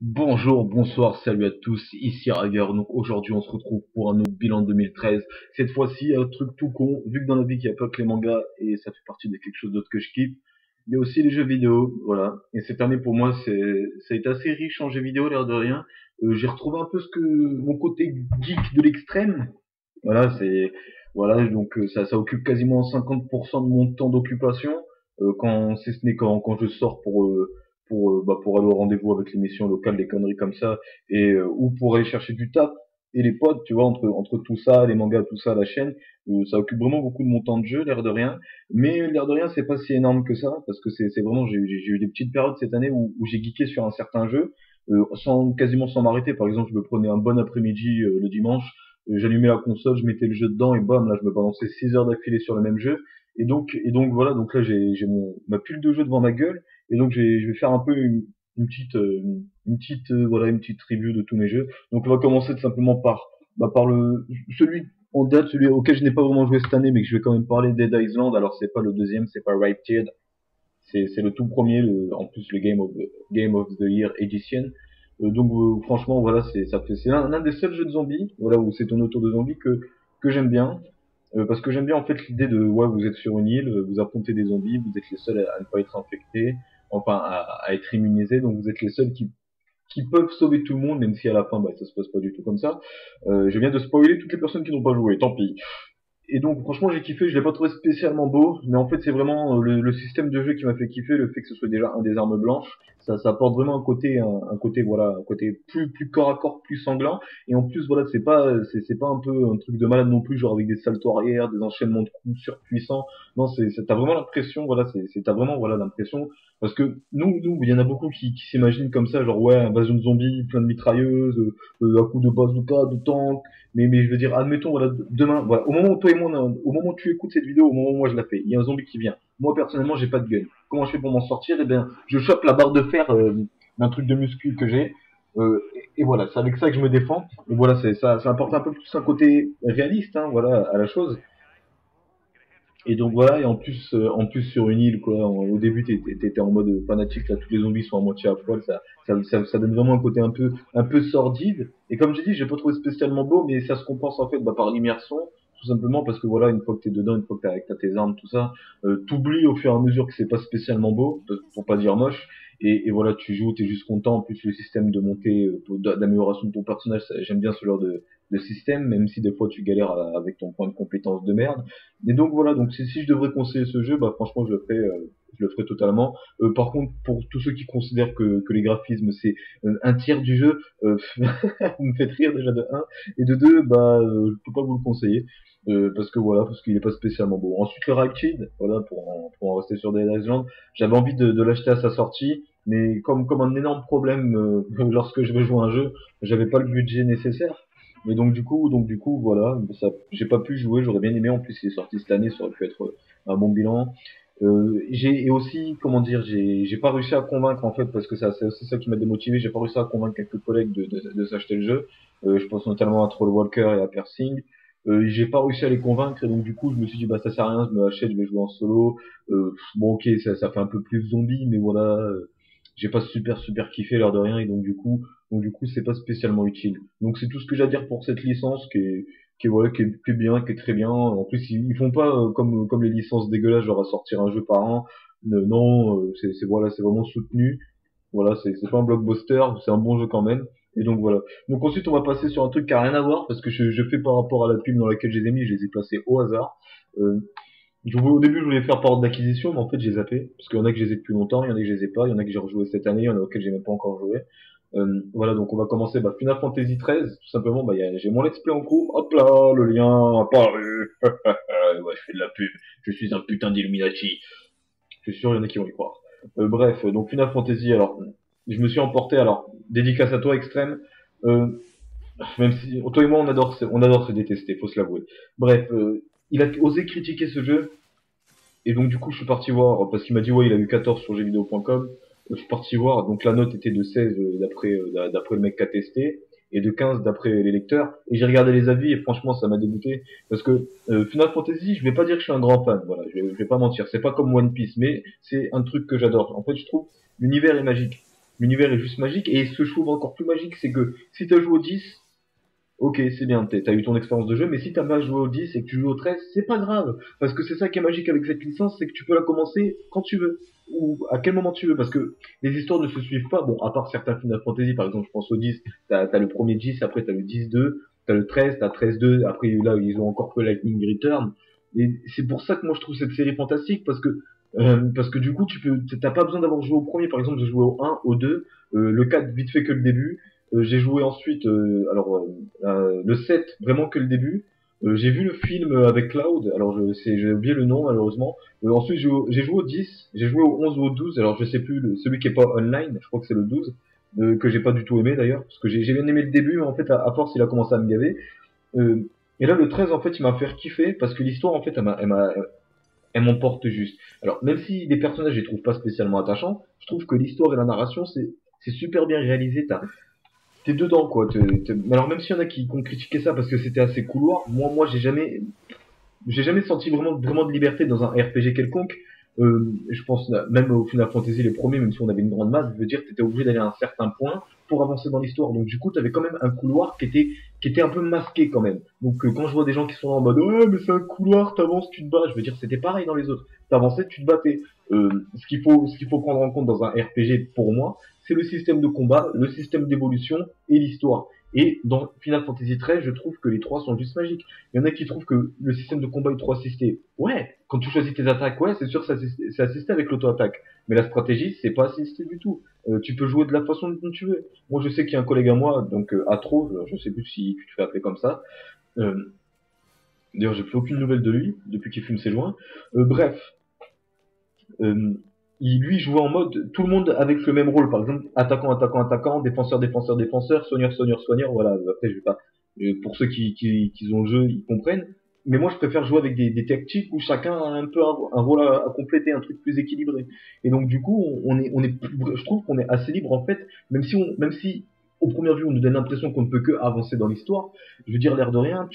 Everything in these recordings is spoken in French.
Bonjour, bonsoir, salut à tous, ici Rager. Donc aujourd'hui on se retrouve pour un autre bilan 2013. Cette fois-ci un truc tout con, vu que dans la vie il n'y a pas que les mangas et ça fait partie de quelque chose d'autre que je kiffe. Il y a aussi les jeux vidéo, voilà. Et cette année pour moi ça a été assez riche en jeux vidéo l'air de rien. J'ai retrouvé un peu mon côté geek de l'extrême. Voilà, voilà donc ça occupe quasiment 50% de mon temps d'occupation quand si ce n'est quand je sors pour aller au rendez-vous avec les missions locales, des conneries comme ça et ou pour aller chercher du taf et les potes, tu vois, entre tout ça, les mangas, tout ça, la chaîne, ça occupe vraiment beaucoup de mon temps de jeu, l'air de rien. Mais l'air de rien, c'est pas si énorme que ça parce que c'est vraiment j'ai eu des petites périodes cette année où j'ai geeké sur un certain jeu sans quasiment sans m'arrêter. Par exemple, je me prenais un bon après-midi le dimanche, j'allumais la console, je mettais le jeu dedans et bam, là je me balançais 6 heures d'affilée sur le même jeu. Et donc voilà, donc là j'ai ma pile de jeux devant ma gueule et donc je vais faire un peu une petite review de tous mes jeux. Donc on va commencer tout simplement par celui en date, celui auquel je n'ai pas vraiment joué cette année, mais que je vais quand même parler, Dead Island. Alors c'est pas le deuxième, c'est pas Riptide, c'est le tout premier, en plus le Game of the Year Edition. Franchement voilà, c'est l'un des seuls jeux de zombies, voilà où c'est ton autour de zombies que j'aime bien. Parce que j'aime bien en fait l'idée de ouais, vous êtes sur une île, vous affrontez des zombies, vous êtes les seuls à ne pas être infectés, enfin à être immunisés, donc vous êtes les seuls qui peuvent sauver tout le monde, même si à la fin bah, ça se passe pas du tout comme ça. Je viens de spoiler toutes les personnes qui n'ont pas joué, tant pis. Et donc franchement j'ai kiffé, je l'ai pas trouvé spécialement beau, mais en fait c'est vraiment le système de jeu qui m'a fait kiffer, le fait que ce soit déjà un des armes blanches, ça apporte vraiment un côté voilà, un côté plus corps à corps, plus sanglant, et en plus voilà c'est pas un peu un truc de malade non plus, genre avec des saltos arrière, des enchaînements de coups surpuissants, non t'as vraiment l'impression voilà t'as vraiment voilà l'impression parce que nous il y en a beaucoup qui s'imaginent comme ça, genre ouais invasion de zombies, plein de mitrailleuses, à coups de bazooka, de tanks mais je veux dire, admettons, voilà, demain, voilà, au moment où toi et moi, au moment où tu écoutes cette vidéo, au moment où moi je la fais, il y a un zombie qui vient. Moi, personnellement, j'ai pas de gun. Comment je fais pour m'en sortir? Eh bien, je chope la barre de fer d'un truc de muscu que j'ai. Et voilà, c'est avec ça que je me défends. Et voilà, ça apporte un peu plus un côté réaliste, hein, voilà, à la chose. Et donc voilà, et en plus sur une île, quoi. Au début, t'étais en mode fanatique, là, tous les zombies sont à moitié à poil, ça donne vraiment un côté un peu sordide. Et comme j'ai dit, j'ai pas trouvé spécialement beau, mais ça se compense en fait bah, par l'immersion, tout simplement parce que voilà, une fois que t'es dedans, une fois que t'as tes armes, tout ça, t'oublies au fur et à mesure que c'est pas spécialement beau, pour pas dire moche. Et voilà, tu joues, t'es juste content. En plus, le système de montée, d'amélioration de ton personnage, j'aime bien ce genre de système, même si des fois tu galères avec ton point de compétence de merde. Et donc voilà, donc si je devrais conseiller ce jeu, bah franchement je le ferai totalement. Par contre, pour tous ceux qui considèrent que les graphismes c'est un tiers du jeu, vous me faites rire déjà de un et de deux, bah je peux pas vous le conseiller. Parce que voilà, parce qu'il est pas spécialement beau. Ensuite le Riptide, voilà, pour en rester sur Dead Island, j'avais envie de l'acheter à sa sortie, mais comme un énorme problème lorsque je veux jouer à un jeu, j'avais pas le budget nécessaire. Et donc du coup, voilà, ça, j'ai pas pu jouer, j'aurais bien aimé. En plus, il est sorti cette année, ça aurait pu être un bon bilan. Et aussi, comment dire, j'ai pas réussi à convaincre en fait, parce que c'est aussi ça qui m'a démotivé. J'ai pas réussi à convaincre quelques collègues de s'acheter le jeu. Je pense notamment à Troll Walker et à Persing. J'ai pas réussi à les convaincre et donc du coup je me suis dit bah ça sert à rien, je me l'achète, je vais jouer en solo. Bon ok ça fait un peu plus zombie mais voilà, j'ai pas super kiffé l'air de rien et donc du coup c'est pas spécialement utile. Donc c'est tout ce que j'ai à dire pour cette licence voilà, qui est bien, qui est très bien. En plus ils font pas comme les licences dégueulasses genre à sortir un jeu par an. Non, c'est voilà, c'est vraiment soutenu. Voilà, c'est pas un blockbuster, c'est un bon jeu quand même. Et donc voilà. Donc ensuite on va passer sur un truc qui a rien à voir parce que je fais par rapport à la pub dans laquelle je les ai mis, je les ai placés au hasard. Euh, au début je voulais faire par ordre d'acquisition, mais en fait j'ai zappé parce qu'il y en a que je les ai depuis longtemps, il y en a que je les ai pas, il y en a que j'ai rejoué cette année, il y en a auxquels j'ai même pas encore joué. Voilà, donc on va commencer Final Fantasy XIII, tout simplement, j'ai mon let's play en cours, hop là, le lien apparu, ouais, je fais de la pub, je suis un putain d'Illuminati, je suis sûr il y en a qui vont y croire. Bref, donc Final Fantasy, alors, je me suis emporté, alors, dédicace à toi extrême, euh, même si, toi et moi on adore se détester, faut se l'avouer. Bref, il a osé critiquer ce jeu, et donc du coup je suis parti voir, parce qu'il m'a dit ouais il a eu 14 sur jeuxvideo.com, je suis parti voir, donc la note était de 16 d'après le mec qui a testé, et de 15 d'après les lecteurs, et j'ai regardé les avis et franchement ça m'a dégoûté, parce que Final Fantasy, je vais pas dire que je suis un grand fan, voilà, je vais pas mentir, c'est pas comme One Piece, mais c'est un truc que j'adore. En fait je trouve l'univers est magique. L'univers est juste magique, et ce que je trouve encore plus magique, c'est que si t'as joué au 10, ok, c'est bien, t'as eu ton expérience de jeu, mais si t'as pas joué au 10 et que tu joues au 13, c'est pas grave. Parce que c'est ça qui est magique avec cette licence, c'est que tu peux la commencer quand tu veux. Ou à quel moment tu veux, parce que les histoires ne se suivent pas. Bon, à part certains Final Fantasy, par exemple, je pense au 10, t'as le premier 10, après t'as le 10-2, t'as le 13, t'as 13-2, après là, ils ont encore fait Lightning Return. Et c'est pour ça que moi je trouve cette série fantastique, parce que du coup, t'as pas besoin d'avoir joué au premier, par exemple, j'ai joué au 1, au 2, le 4 vite fait que le début, j'ai joué ensuite, le 7, vraiment que le début. J'ai vu le film avec Cloud, alors j'ai oublié le nom malheureusement. Ensuite j'ai joué au 10, j'ai joué au 11 ou au 12, alors je sais plus, celui qui est pas online, je crois que c'est le 12, que j'ai pas du tout aimé d'ailleurs, parce que j'ai bien aimé le début, mais en fait à force il a commencé à me gaver. Euh, et là le 13 en fait il m'a fait kiffer, parce que l'histoire en fait elle m'emporte juste. Alors même si les personnages je les trouve pas spécialement attachants, je trouve que l'histoire et la narration c'est super bien réalisé. T'es dedans quoi. Alors même s'il y en a qui ont critiqué ça parce que c'était assez couloir, moi j'ai jamais senti vraiment de liberté dans un RPG quelconque. Je pense même au Final Fantasy les premiers, même si on avait une grande masse, je veux dire, t'étais obligé d'aller à un certain point pour avancer dans l'histoire. Donc du coup, t'avais quand même un couloir qui était un peu masqué quand même. Donc quand je vois des gens qui sont là en mode ouais mais c'est un couloir, t'avances, tu te bats, je veux dire, c'était pareil dans les autres. T'avançais, tu te battais. Ce qu'il faut prendre en compte dans un RPG pour moi, c'est le système de combat, le système d'évolution et l'histoire. Et dans Final Fantasy XIII, je trouve que les trois sont juste magiques. Il y en a qui trouvent que le système de combat est trop assisté. Ouais, quand tu choisis tes attaques, ouais, c'est sûr, c'est assisté avec l'auto-attaque. Mais la stratégie, c'est pas assisté du tout. Tu peux jouer de la façon dont tu veux. Moi, je sais qu'il y a un collègue à moi, donc Atro, je sais plus si tu te fais appeler comme ça. Euh, D'ailleurs, j'ai plus aucune nouvelle de lui depuis qu'il fume ses joints. Bref, euh, lui jouait en mode tout le monde avec le même rôle. Par exemple, attaquant, attaquant, attaquant, défenseur, défenseur, défenseur, soigneur, soigneur, soigneur. Voilà. Après, je vais pas. Pour ceux qui ont le jeu, ils comprennent. Mais moi, je préfère jouer avec des tactiques où chacun a un peu un rôle à compléter, un truc plus équilibré. Et donc, du coup, je trouve qu'on est assez libre en fait, même si au première vue, on nous donne l'impression qu'on ne peut que avancer dans l'histoire. Je veux dire, l'air de rien,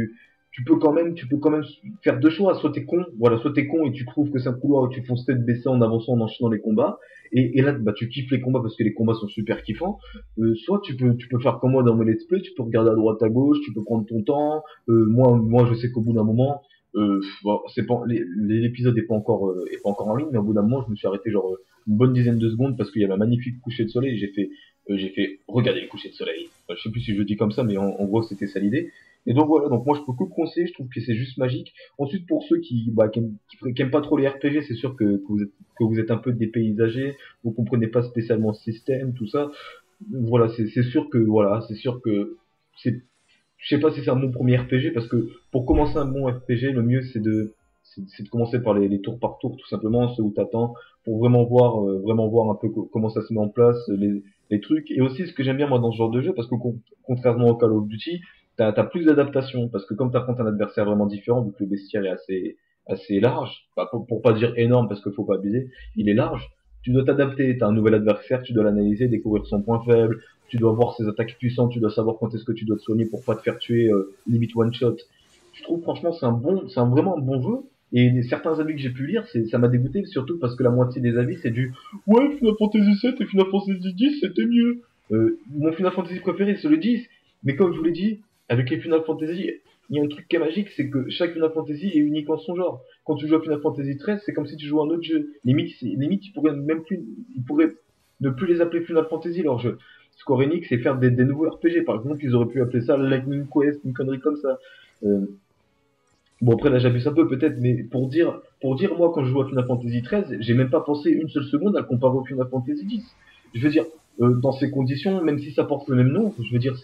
tu peux quand même faire deux choix. Soit t'es con, voilà, soit t'es con et tu trouves que c'est un couloir et tu fonces tête baissée en avançant, en enchaînant les combats. Et là, bah, tu kiffes les combats parce que les combats sont super kiffants. Soit tu peux faire comme moi dans mes let's play, tu peux regarder à droite, à gauche, tu peux prendre ton temps. Moi, je sais qu'au bout d'un moment, bon, c'est pas, l'épisode est pas encore en ligne, mais au bout d'un moment, je me suis arrêté genre une bonne dizaine de secondes parce qu'il y avait un magnifique coucher de soleil. J'ai fait regarder le coucher de soleil. Je sais plus si je le dis comme ça, mais en gros, c'était ça l'idée. Et donc voilà, donc moi je peux que le conseiller, je trouve que c'est juste magique. Ensuite pour ceux qui aiment pas trop les RPG, c'est sûr que vous êtes un peu dépaysagés, vous comprenez pas spécialement le système, tout ça. Voilà, c'est sûr que c'est je sais pas si c'est un bon premier RPG parce que pour commencer un bon RPG, le mieux c'est de commencer par les tours par tour tout simplement, ceux où t'attends pour vraiment voir un peu comment ça se met en place les trucs et aussi ce que j'aime bien moi dans ce genre de jeu parce que contrairement au Call of Duty, t'as plus d'adaptation parce que comme t'affrontes un adversaire vraiment différent vu que le bestiaire est assez large, enfin, pour pas dire énorme parce qu'il faut pas abuser, il est large. Tu dois t'adapter, t'as un nouvel adversaire, tu dois l'analyser, découvrir son point faible, tu dois voir ses attaques puissantes, tu dois savoir quand est-ce que tu dois te soigner pour pas te faire tuer limite one shot. Je trouve franchement vraiment un bon jeu. Et certains avis que j'ai pu lire, ça m'a dégoûté surtout parce que la moitié des avis c'est du ouais Final Fantasy 7 et Final Fantasy 10 c'était mieux. Mon Final Fantasy préféré c'est le 10, mais comme je vous l'ai dit, avec les Final Fantasy, il y a un truc qui est magique, c'est que chaque Final Fantasy est unique en son genre. Quand tu joues à Final Fantasy 13, c'est comme si tu jouais à un autre jeu. Limite, ils pourraient ne plus les appeler Final Fantasy leurs jeux. Square Enix et faire des nouveaux RPG. Par exemple, ils auraient pu appeler ça Lightning Quest, une connerie comme ça. Euh, bon après là j'abuse un peu peut-être, mais pour dire moi quand je joue à Final Fantasy XIII, j'ai même pas pensé une seule seconde à le comparer au Final Fantasy X. Je veux dire, dans ces conditions, même si ça porte le même nom, je veux dire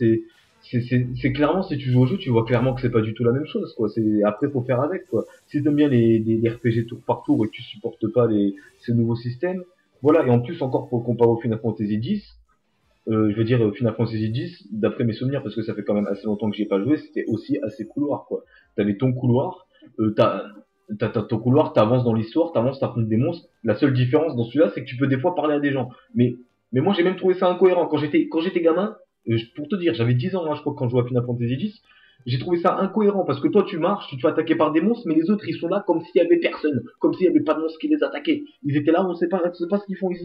c'est clairement si tu joues au jeu, tu vois clairement que c'est pas du tout la même chose quoi. C'est après faut faire avec quoi. Si t'aimes bien les RPG tour par tour et que tu supportes pas ces nouveaux systèmes, voilà. Et en plus encore pour comparer au Final Fantasy X, je veux dire Final Fantasy X, d'après mes souvenirs, parce que ça fait quand même assez longtemps que j'y ai pas joué, c'était aussi assez couloir, quoi. T'avais ton couloir, t'as ton couloir, t'avances dans l'histoire, t'avances, t'affrontes des monstres. La seule différence dans celui-là, c'est que tu peux des fois parler à des gens. Mais moi, j'ai même trouvé ça incohérent. Quand j'étais gamin, pour te dire, j'avais 10 ans, hein, je crois, quand je jouais à Final Fantasy X, j'ai trouvé ça incohérent parce que toi tu marches, tu te fais attaquer par des monstres, mais les autres ils sont là comme s'il y avait personne, comme s'il y avait pas de monstres qui les attaquaient. Ils étaient là, on sait pas ce qu'ils font ici.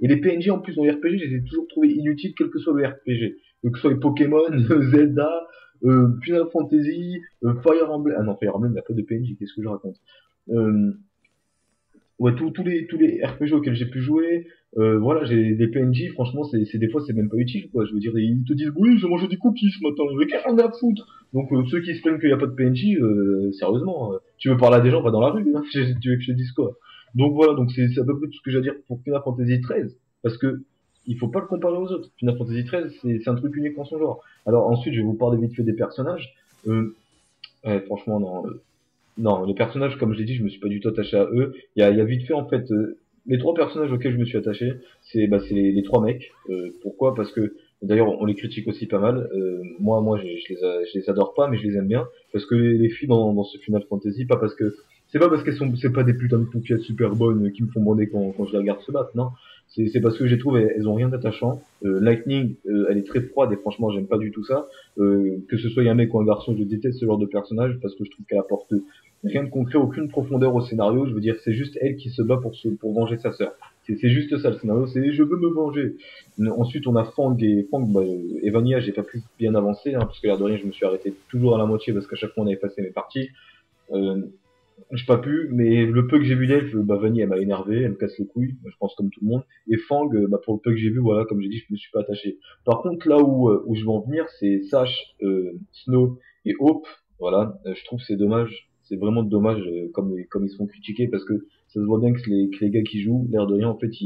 Et les PNJ en plus dans les RPG, je les ai toujours trouvés inutiles, quel que soit le RPG. Que ce soit les Pokémon, Zelda, Final Fantasy, Fire Emblem. Ah non, Fire Emblem, il n'y a pas de PNJ, qu'est-ce que je raconte? Euh, ouais, tous les RPG auxquels j'ai pu jouer, voilà, j'ai des PNJ, franchement, c'est des fois, c'est même pas utile, quoi. Je veux dire, ils te disent, oui, j'ai mangé des cookies ce matin, mais qu'est-ce qu'on a à foutre? Donc, ceux qui se plaignent qu'il n'y a pas de PNJ, sérieusement, tu veux parler à des gens, va dans la rue, hein, tu veux que je te dise quoi? Donc voilà, donc c'est à peu près tout ce que j'ai à dire pour Final Fantasy XIII, parce que il faut pas le comparer aux autres. Final Fantasy XIII, c'est un truc unique en son genre. Alors ensuite, je vais vous parler vite fait des personnages. Ouais, franchement, non. Non, les personnages, comme je l'ai dit, je me suis pas du tout attaché à eux. Il y a vite fait, en fait, les trois personnages auxquels je me suis attaché, c'est les trois mecs. Pourquoi? Parce que, d'ailleurs, on les critique aussi pas mal. Moi, je les adore pas, mais je les aime bien. Parce que les filles dans ce Final Fantasy, pas parce que, c'est pas parce qu'elles sont, c'est pas des putains de poupiates super bonnes qui me font bander quand je les regarde se battre, non. C'est parce que j'ai trouvé, elles ont rien d'attachant. Lightning, elle est très froide et franchement, j'aime pas du tout ça. Que ce soit un mec ou un garçon, je déteste ce genre de personnage parce que je trouve qu'elle apporte rien de concret, aucune profondeur au scénario. Je veux dire, c'est juste elle qui se bat pour venger sa sœur. C'est juste ça le scénario, c'est je veux me venger. Ensuite, on a Fang et Fang, et Vanilla, j'ai pas pu bien avancer, hein, parce que l'air de rien, je me suis arrêté toujours à la moitié parce qu'à chaque fois on avait passé mes parties. Euh, j'ai pas pu, mais le peu que j'ai vu d'elle, Vanilla, elle m'a énervé, elle me casse les couilles, je pense comme tout le monde. Et Fang, pour le peu que j'ai vu, voilà, comme j'ai dit, je me suis pas attaché. Par contre, là où je veux en venir, c'est Sash, Snow et Hope. Voilà, je trouve que c'est dommage, c'est vraiment dommage comme ils se font critiquer parce que ça se voit bien que les gars qui jouent, l'air de rien, en fait,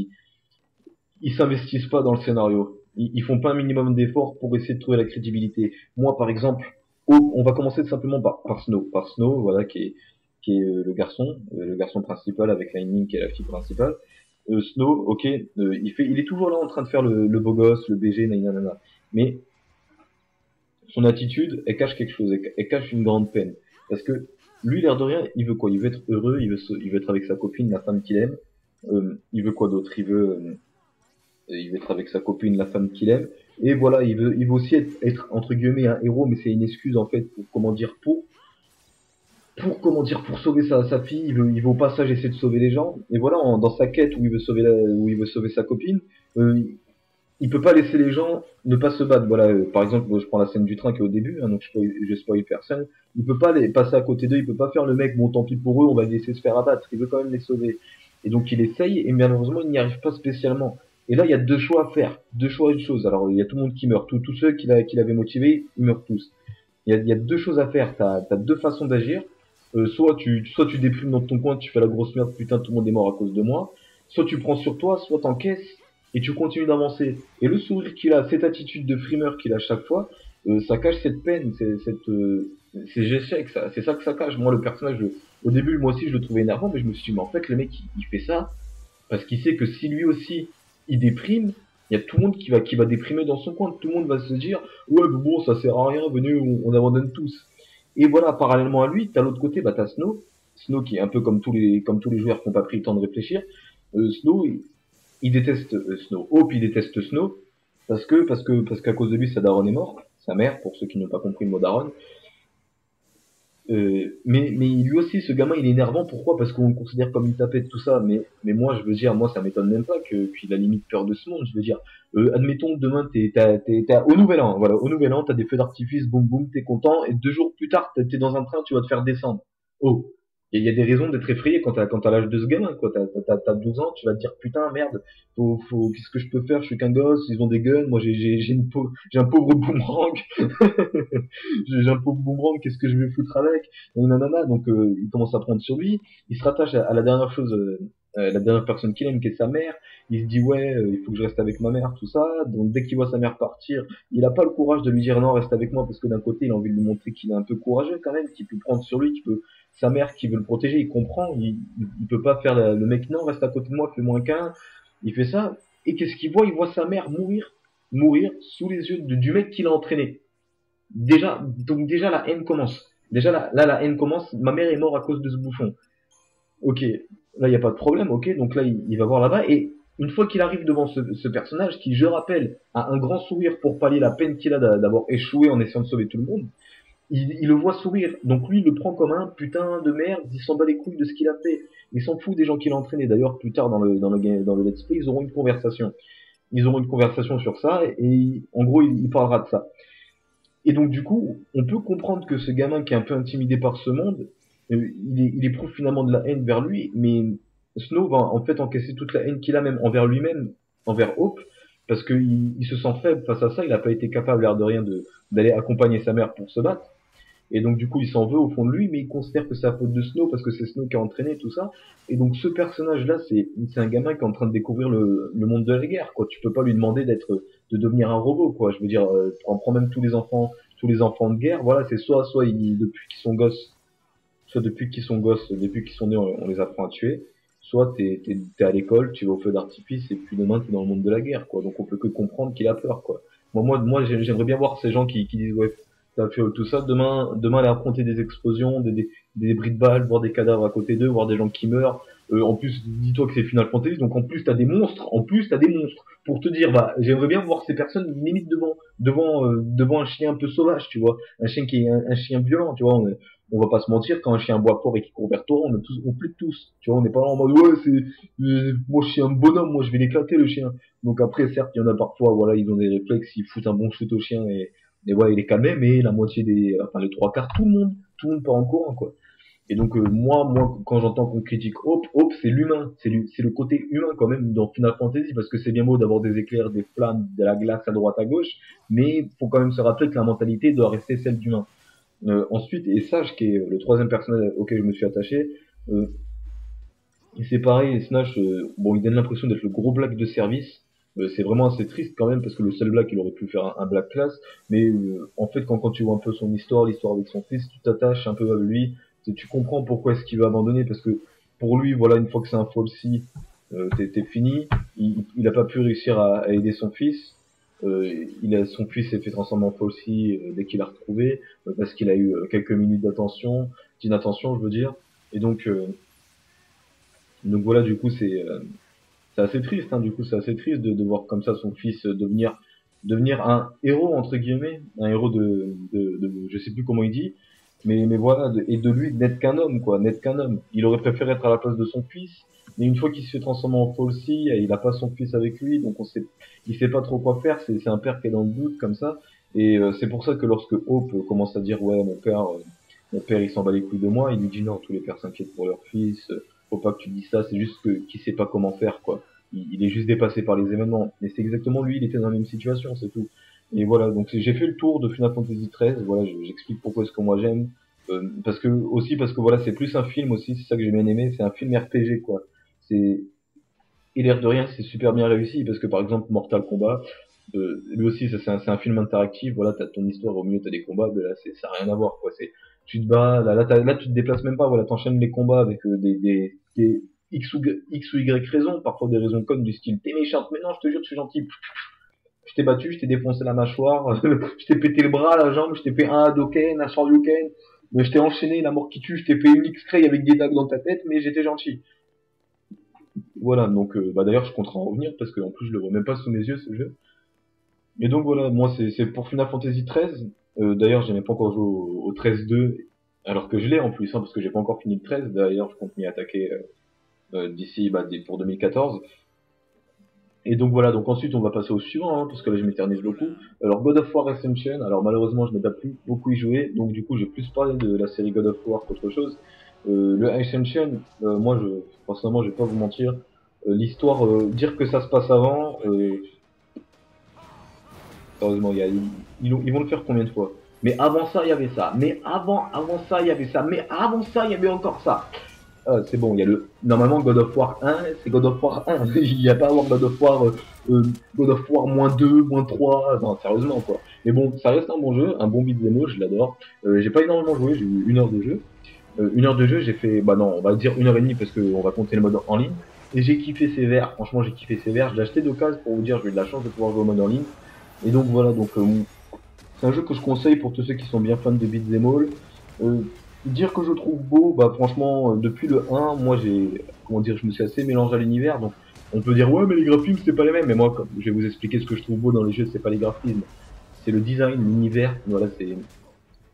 ils s'investissent pas dans le scénario. Ils font pas un minimum d'efforts pour essayer de trouver la crédibilité. Moi, par exemple, on va commencer simplement par Snow, voilà, qui est le garçon principal avec Lightning qui est la fille principale. Snow, ok, il est toujours là en train de faire le beau gosse, le BG, nanana. Mais son attitude, elle cache quelque chose, elle cache une grande peine. Parce que lui, l'air de rien, il veut quoi? Il veut être heureux, il veut être avec sa copine, la femme qu'il aime. Il veut quoi d'autre? Il veut être avec sa copine, la femme qu'il aime. Et voilà, il veut aussi être entre guillemets un héros, mais c'est une excuse en fait pour comment dire, pour sauver sa fille. Il veut au passage essayer de sauver les gens. Et voilà, dans sa quête où il veut sauver sa copine, euh, il peut pas laisser les gens ne pas se battre. Voilà, par exemple, je prends la scène du train qui est au début, hein, donc je spoil personne. Il peut pas les passer à côté d'eux, il peut pas faire le mec, bon tant pis pour eux, on va les laisser se faire abattre. Il veut quand même les sauver. Et donc il essaye, et malheureusement il n'y arrive pas spécialement. Et là il y a deux choix à faire, deux choix une chose. Alors il y a tout le monde qui meurt, tous ceux qui l'avaient motivé, ils meurent tous. Il y a deux choses à faire, t'as deux façons d'agir. Soit tu déprimes dans ton coin, tu fais la grosse merde, putain tout le monde est mort à cause de moi. Soit tu prends sur toi, soit t'encaisses et tu continues d'avancer. Et le sourire qu'il a, cette attitude de frimeur qu'il a chaque fois, ça cache cette peine, ces échecs, c'est ça que ça cache. Moi, le personnage, au début, moi aussi, je le trouvais énervant, mais je me suis dit, mais en fait, le mec, il fait ça parce qu'il sait que si lui aussi, il déprime, il y a tout le monde qui va déprimer dans son coin. Tout le monde va se dire, ouais, mais bon, ça sert à rien, venez, on abandonne tous. Et voilà, parallèlement à lui, t'as l'autre côté, t'as Snow. Snow qui est un peu comme tous les joueurs qui n'ont pas pris le temps de réfléchir. Snow, il déteste Snow. Hope, il déteste Snow parce qu'à cause de lui, sa daronne est morte, sa mère, pour ceux qui n'ont pas compris le mot daronne. Mais lui aussi, ce gamin, il est énervant. Pourquoi? Parce qu'on le considère comme une tapette, tout ça. Mais moi, je veux dire, moi, ça m'étonne même pas qu'il a limite peur de ce monde. Je veux dire, admettons que demain, t'es au Nouvel An. Voilà, au Nouvel An, t'as des feux d'artifice, boum boum, t'es content. Et 2 jours plus tard, t'es dans un train, tu vas te faire descendre. Oh, il y a des raisons d'être effrayé quand t'as l'âge de ce gamin, quoi. T'as 12 ans, tu vas te dire putain merde, qu'est-ce que je peux faire? Je suis qu'un gosse, ils ont des guns, moi j'ai un pauvre boomerang, j'ai un pauvre boomerang, qu'est-ce que je vais foutre avec? Et nanana, donc il commence à prendre sur lui, il se rattache à la dernière chose, la dernière personne qu'il aime, qui est sa mère. Il se dit ouais, il faut que je reste avec ma mère, tout ça. Donc dès qu'il voit sa mère partir, il a pas le courage de lui dire non, reste avec moi, parce que d'un côté il a envie de lui montrer qu'il est un peu courageux quand même, qu'il peut prendre sur lui, qu'il peut sa mère qui veut le protéger, il comprend, il peut pas faire le mec non, reste à côté de moi, fais-moi un câlin. Il fait ça, et qu'est-ce qu'il voit? Il voit sa mère mourir sous les yeux du mec qui l'a entraîné. Donc déjà la haine commence. Déjà là, la haine commence. Ma mère est morte à cause de ce bouffon. Ok, là il y a pas de problème. Ok, donc là il va voir là-bas et une fois qu'il arrive devant ce personnage qui, je rappelle, a un grand sourire pour pallier la peine qu'il a d'avoir échoué en essayant de sauver tout le monde. il le voit sourire. Donc lui, il le prend comme un putain de merde, il s'en bat les couilles de ce qu'il a fait. Il s'en fout des gens qu'il a entraînés. D'ailleurs, plus tard dans le let's play, ils auront une conversation. Ils auront une conversation sur ça et en gros, il parlera de ça. Et donc du coup, on peut comprendre que ce gamin qui est un peu intimidé par ce monde, il éprouve finalement de la haine vers lui, mais Snow va en fait encaisser toute la haine qu'il a même envers lui-même, envers Hope, parce qu'il se sent faible face à ça, il n'a pas été capable, l'air de rien, d'aller accompagner sa mère pour se battre. Et donc du coup, il s'en veut au fond de lui, mais il considère que c'est la faute de Snow parce que c'est Snow qui a entraîné tout ça. Et donc ce personnage-là, c'est un gamin qui est en train de découvrir le monde de la guerre. Quoi, tu peux pas lui demander de devenir un robot. Quoi, je veux dire, on prend même tous les enfants de guerre. Voilà, c'est soit depuis qu'ils sont gosses, soit depuis qu'ils sont nés, on les apprend à tuer. Soit t'es à l'école, tu vas au feu d'artifice et puis demain t'es dans le monde de la guerre. Quoi, donc on peut que comprendre qu'il a peur. Quoi. Moi, j'aimerais bien voir ces gens qui disent ouais t'as fait tout ça, demain aller affronter des explosions, des débris de balles, voir des cadavres à côté d'eux, voir des gens qui meurent. En plus, dis-toi que c'est Final Fantasy, donc en plus t'as des monstres, Pour te dire, bah, j'aimerais bien voir ces personnes limite devant un chien un peu sauvage, tu vois, un chien qui est un chien violent, tu vois. On va pas se mentir, quand un chien boit fort et qui court vers toi, on plaît tous, tu vois. On n'est pas là en mode ouais, moi je suis un bonhomme, moi je vais l'éclater le chien. Donc après, certes, il y en a parfois, voilà, ils ont des réflexes, ils foutent un bon shoot au chien et voilà, il est calmé, mais la moitié enfin les trois quarts, tout le monde part en courant, quoi. Et donc moi, quand j'entends qu'on critique Hope, c'est l'humain, c'est le côté humain quand même dans Final Fantasy, parce que c'est bien beau d'avoir des éclairs, des flammes, de la glace à droite à gauche, mais faut quand même se rappeler que la mentalité doit rester celle d'humain. Ensuite, et Sage, qui est le troisième personnage auquel je me suis attaché, euh, c'est pareil, Snatch, bon, il donne l'impression d'être le gros black de service. C'est vraiment assez triste quand même parce que le seul black, il aurait pu faire un black class. Mais en fait, quand tu vois un peu son histoire, l'histoire avec son fils, tu t'attaches un peu à lui. Tu comprends pourquoi est-ce qu'il veut abandonner parce que pour lui, voilà, une fois que c'est un falsi, t'es fini. Il a pas pu réussir à aider son fils. Son fils s'est fait transformer en falsi dès qu'il l'a retrouvé parce qu'il a eu quelques minutes d'inattention, je veux dire. Et donc voilà, du coup, c'est assez triste, hein, du coup, c'est assez triste de voir comme ça son fils devenir un héros, entre guillemets, un héros je sais plus comment il dit, mais voilà, et de lui n'être qu'un homme, quoi, n'être qu'un homme. Il aurait préféré être à la place de son fils, mais une fois qu'il se fait transformer en falsi, il a pas son fils avec lui, donc il sait pas trop quoi faire, c'est un père qui est dans le doute, comme ça, et c'est pour ça que lorsque Hope commence à dire, ouais, mon père, il s'en bat les couilles de moi, il lui dit non, tous les pères s'inquiètent pour leur fils, faut pas que tu dises ça, c'est juste qu'il sait pas comment faire, quoi. Il est juste dépassé par les événements. Et c'est exactement lui, il était dans la même situation, c'est tout. Et voilà, donc j'ai fait le tour de Final Fantasy XIII, voilà, j'explique pourquoi est-ce que moi j'aime. Parce que voilà, c'est plus un film aussi, c'est ça que j'ai bien aimé, c'est un film RPG, quoi. C'est, et l'air de rien, c'est super bien réussi, parce que par exemple, Mortal Kombat, lui aussi, ça c'est un film interactif, voilà, t'as ton histoire, au milieu t'as des combats, mais là, ça a rien à voir, quoi. Tu te bats, là, tu te déplaces même pas, voilà, t'enchaînes les combats avec des X ou Y raisons, parfois des raisons connes du style, t'es méchante, mais non, je te jure, je suis gentil. Je t'ai battu, je t'ai défoncé la mâchoire, je t'ai pété le bras, la jambe, je t'ai fait un Hadoken, un Shoryuken, mais je t'ai enchaîné, la mort qui tue, je t'ai fait une X-ray avec des dagues dans ta tête, mais j'étais gentil. Voilà, donc d'ailleurs je compte en revenir parce que en plus je le vois même pas sous mes yeux ce jeu. Et donc voilà, moi c'est pour Final Fantasy XIII. D'ailleurs j'ai même pas encore joué au 13-2, alors que je l'ai en plus, hein, parce que j'ai pas encore fini le 13. D'ailleurs je compte m'y attaquer d'ici pour 2014. Et donc voilà, donc ensuite on va passer au suivant, hein, parce que là je m'éternise beaucoup. Alors God of War Ascension, alors malheureusement je n'ai pas pu beaucoup y jouer, donc du coup j'ai plus parlé de la série God of War qu'autre chose. Le Ascension, personnellement je vais pas vous mentir, l'histoire, dire que ça se passe avant, heureusement ils vont le faire combien de fois? Mais avant ça il y avait ça, mais avant ça il y avait ça, mais avant ça il y avait encore ça. C'est bon, il y a normalement God of War 1, c'est God of War 1. Il n'y a pas à avoir God of War -2, -3, non, sérieusement, quoi. Mais bon, ça reste un bon jeu, un bon beat'em all, je l'adore. J'ai pas énormément joué, j'ai eu 1 heure de jeu. 1 heure de jeu, j'ai fait, bah non, on va dire 1 heure et demie parce qu'on va compter le mode en ligne. Et j'ai kiffé sévère, franchement, j'ai kiffé sévère. J'ai acheté d'occasion pour vous dire, j'ai eu de la chance de pouvoir jouer au mode en ligne. Et donc voilà, c'est un jeu que je conseille pour tous ceux qui sont bien fans de beat'em all. Euh, Dire que je trouve beau, bah franchement, depuis le 1, moi je me suis assez mélangé à l'univers, donc on peut dire ouais mais les graphismes c'est pas les mêmes, mais moi je vais vous expliquer ce que je trouve beau dans les jeux, c'est pas les graphismes, c'est le design, l'univers, voilà,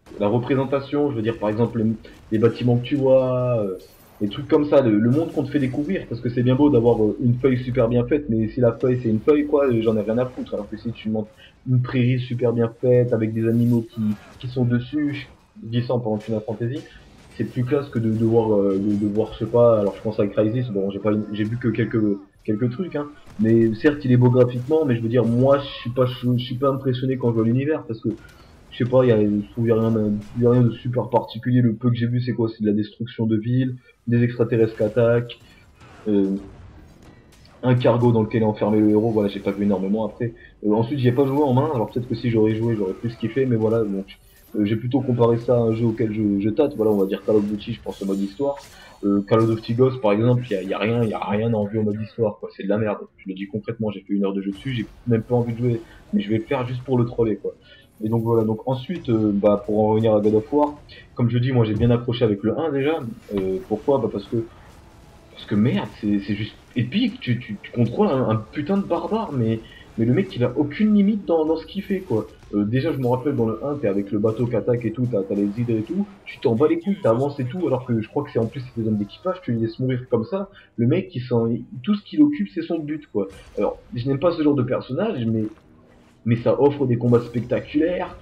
la représentation, je veux dire par exemple les bâtiments que tu vois, des trucs comme ça, le monde qu'on te fait découvrir, parce que c'est bien beau d'avoir une feuille super bien faite, mais si la feuille c'est une feuille quoi, j'en ai rien à foutre, alors que si tu montres une prairie super bien faite, avec des animaux qui sont dessus, je dis ça pendant Final Fantasy, c'est plus classe que de voir, de voir, je sais pas, alors je pense à Crysis, bon j'ai vu que quelques trucs, hein, mais certes il est beau graphiquement, mais je veux dire, moi je suis pas impressionné quand je vois l'univers, parce que je sais pas, je trouve y a rien de super particulier. Le peu que j'ai vu, c'est quoi? C'est de la destruction de villes, des extraterrestres qui attaquent, euh, un cargo dans lequel est enfermé le héros. Voilà, j'ai pas vu énormément après. Ensuite, j'y ai pas joué en main. Alors peut-être que si j'aurais joué, j'aurais plus kiffé. Mais voilà, donc j'ai plutôt comparé ça à un jeu auquel je tâte. Voilà, on va dire Call of Duty, je pense au mode histoire. Call of Duty Ghost, par exemple, y a rien à envier au mode histoire, quoi. C'est de la merde. Je le dis concrètement, j'ai fait 1 heure de jeu dessus, j'ai même pas envie de jouer, mais je vais le faire juste pour le troller, quoi. Et donc voilà, donc ensuite, bah, pour en revenir à God of War, comme je dis, moi j'ai bien accroché avec le 1 déjà. Pourquoi? Bah parce que merde, c'est juste épique, tu contrôles un putain de barbare, mais le mec il a aucune limite dans ce qu'il fait quoi. Déjà je me rappelle dans le 1, t'es avec le bateau qui attaque et tout, t'as les hydres et tout, tu t'en bats les couilles, t'avances et tout, alors que je crois que c'est en plus c'est des hommes d'équipage, tu les laisses mourir comme ça, le mec tout ce qu'il occupe c'est son but quoi. Alors je n'aime pas ce genre de personnage, mais ça offre des combats spectaculaires.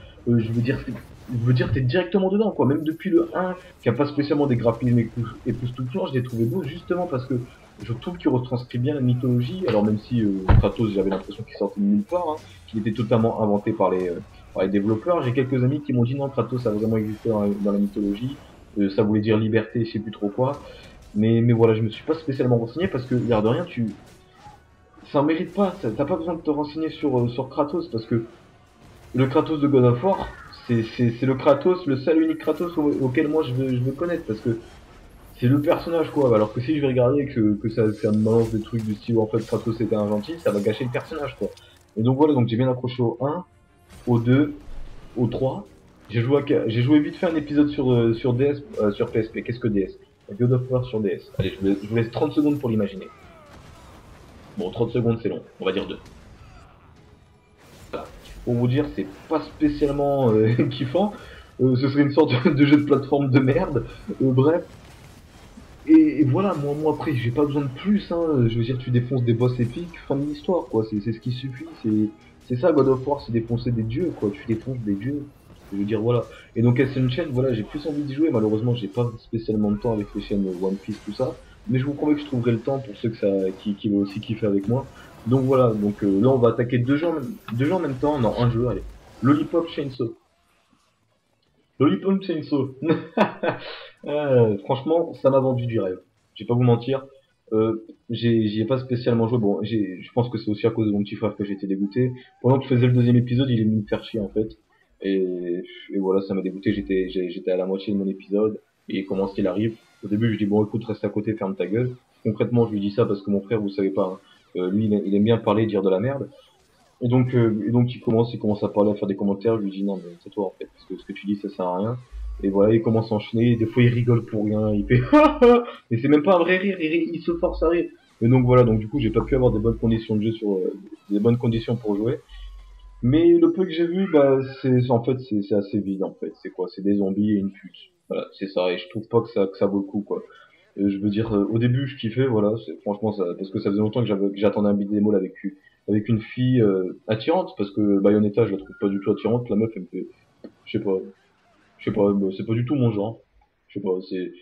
Je veux dire, t'es directement dedans, quoi. Même depuis le 1, qui a pas spécialement des graphismes époustouflants, je l'ai trouvé beau justement parce que je trouve qu'il retranscrit bien la mythologie. Alors même si Kratos, j'avais l'impression qu'il sortait de nulle part, hein, qu'il était totalement inventé par les développeurs. J'ai quelques amis qui m'ont dit non, Kratos a vraiment existé dans la mythologie. Ça voulait dire liberté, je sais plus trop quoi. Mais voilà, je me suis pas spécialement renseigné parce que, l'air de rien, ça en mérite pas. T'as pas besoin de te renseigner sur Kratos parce que le Kratos de God of War, c'est le Kratos, le seul unique Kratos auquel moi je veux connaître parce que c'est le personnage quoi. Alors que si je vais regarder et que ça me balance des trucs du style en fait Kratos était un gentil, ça va gâcher le personnage quoi. Et donc voilà, donc j'ai bien accroché au 1, au 2, au 3. J'ai joué vite fait un épisode sur DS, sur PSP. Qu'est-ce que DS? God of War sur DS. Allez, je vous laisse 30 secondes pour l'imaginer. Bon, 30 secondes c'est long, on va dire 2. Pour vous dire, c'est pas spécialement kiffant. Ce serait une sorte de jeu de plateforme de merde. Bref. Et voilà, moi après, j'ai pas besoin de plus. Hein. Je veux dire, tu défonces des boss épiques, fin de l'histoire, quoi. C'est ce qui suffit. C'est ça, God of War, c'est défoncer des dieux, quoi. Tu défonces des dieux. Je veux dire, voilà. Et donc, Ascension, voilà, j'ai plus envie d'y jouer. Malheureusement, j'ai pas spécialement de temps avec les chaînes One Piece, tout ça. Mais je vous promets que je trouverai le temps pour ceux qui veulent aussi kiffer avec moi. Donc voilà, donc là, on va attaquer deux jeux en même temps. Non, un jeu, allez. Lollipop Chainsaw. Lollipop Chainsaw. Franchement, ça m'a vendu du rêve. Je vais pas vous mentir. J'y ai pas spécialement joué. Bon, je pense que c'est aussi à cause de mon petit frère que j'ai été dégoûté. Pendant que je faisais le deuxième épisode, il est venu me faire chier en fait. Et voilà, ça m'a dégoûté. J'étais à la moitié de mon épisode. Et comment qu'il arrive. Au début, je dis bon, écoute, reste à côté, ferme ta gueule. Concrètement, je lui dis ça parce que mon frère, vous savez pas, hein, lui, il aime bien parler, dire de la merde. Et donc il commence à parler, à faire des commentaires. Je lui dis non, mais c'est toi en fait, parce que ce que tu dis, ça sert à rien. Et voilà, il commence à enchaîner. Des fois, il rigole pour rien. Il fait et c'est même pas un vrai rire. Il se force à rire. Et donc voilà, donc du coup, j'ai pas pu avoir des bonnes conditions de jeu des bonnes conditions pour jouer. Mais le peu que j'ai vu, bah, c'est assez vide en fait. C'est quoi? C'est des zombies et une pute. Voilà, c'est ça. Et je trouve pas que ça vaut le coup quoi. Je veux dire, au début, je kiffais, voilà, franchement, ça, parce que ça faisait longtemps que j'attendais un beat'em all avec une fille attirante, parce que Bayonetta, je la trouve pas du tout attirante, la meuf, elle me fait, je sais pas, bah, c'est pas du tout mon genre. Je sais pas,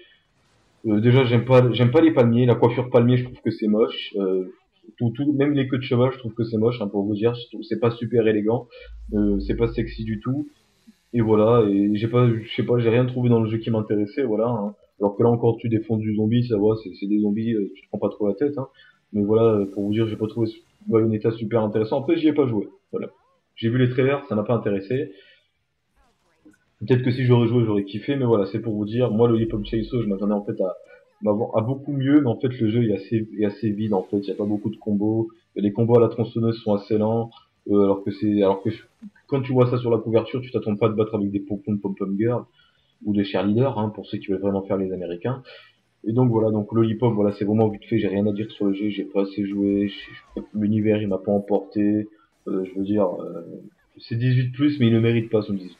déjà, j'aime pas les palmiers, la coiffure palmier, je trouve que c'est moche. Même les queues de cheval, je trouve que c'est moche, hein, pour vous dire, c'est pas super élégant, c'est pas sexy du tout. Et voilà, et je sais pas, j'ai rien trouvé dans le jeu qui m'intéressait, voilà. Hein. Alors que là encore, tu défonces du zombie, ça va, c'est des zombies, tu te prends pas trop la tête, hein. Mais voilà, pour vous dire, j'ai pas trouvé Bayonetta super intéressant. Après, j'y ai pas joué, voilà. J'ai vu les trailers, ça m'a pas intéressé. Peut-être que si j'aurais joué, j'aurais kiffé, mais voilà, c'est pour vous dire, moi, le Hip Hop Chainsaw, je m'attendais en fait à beaucoup mieux, mais en fait, le jeu est assez vide, en fait. Il y a pas beaucoup de combos. Les combos à la tronçonneuse sont assez lents, alors que quand tu vois ça sur la couverture, tu t'attends pas à te battre avec des pom-pom girls ou des cheerleaders, hein, pour ceux qui veulent vraiment faire les Américains. Et donc voilà, donc Lollipop, voilà, c'est vraiment vite fait, j'ai rien à dire sur le jeu, j'ai pas assez joué, l'univers il m'a pas emporté, je veux dire, c'est 18+, mais il ne mérite pas son 18+.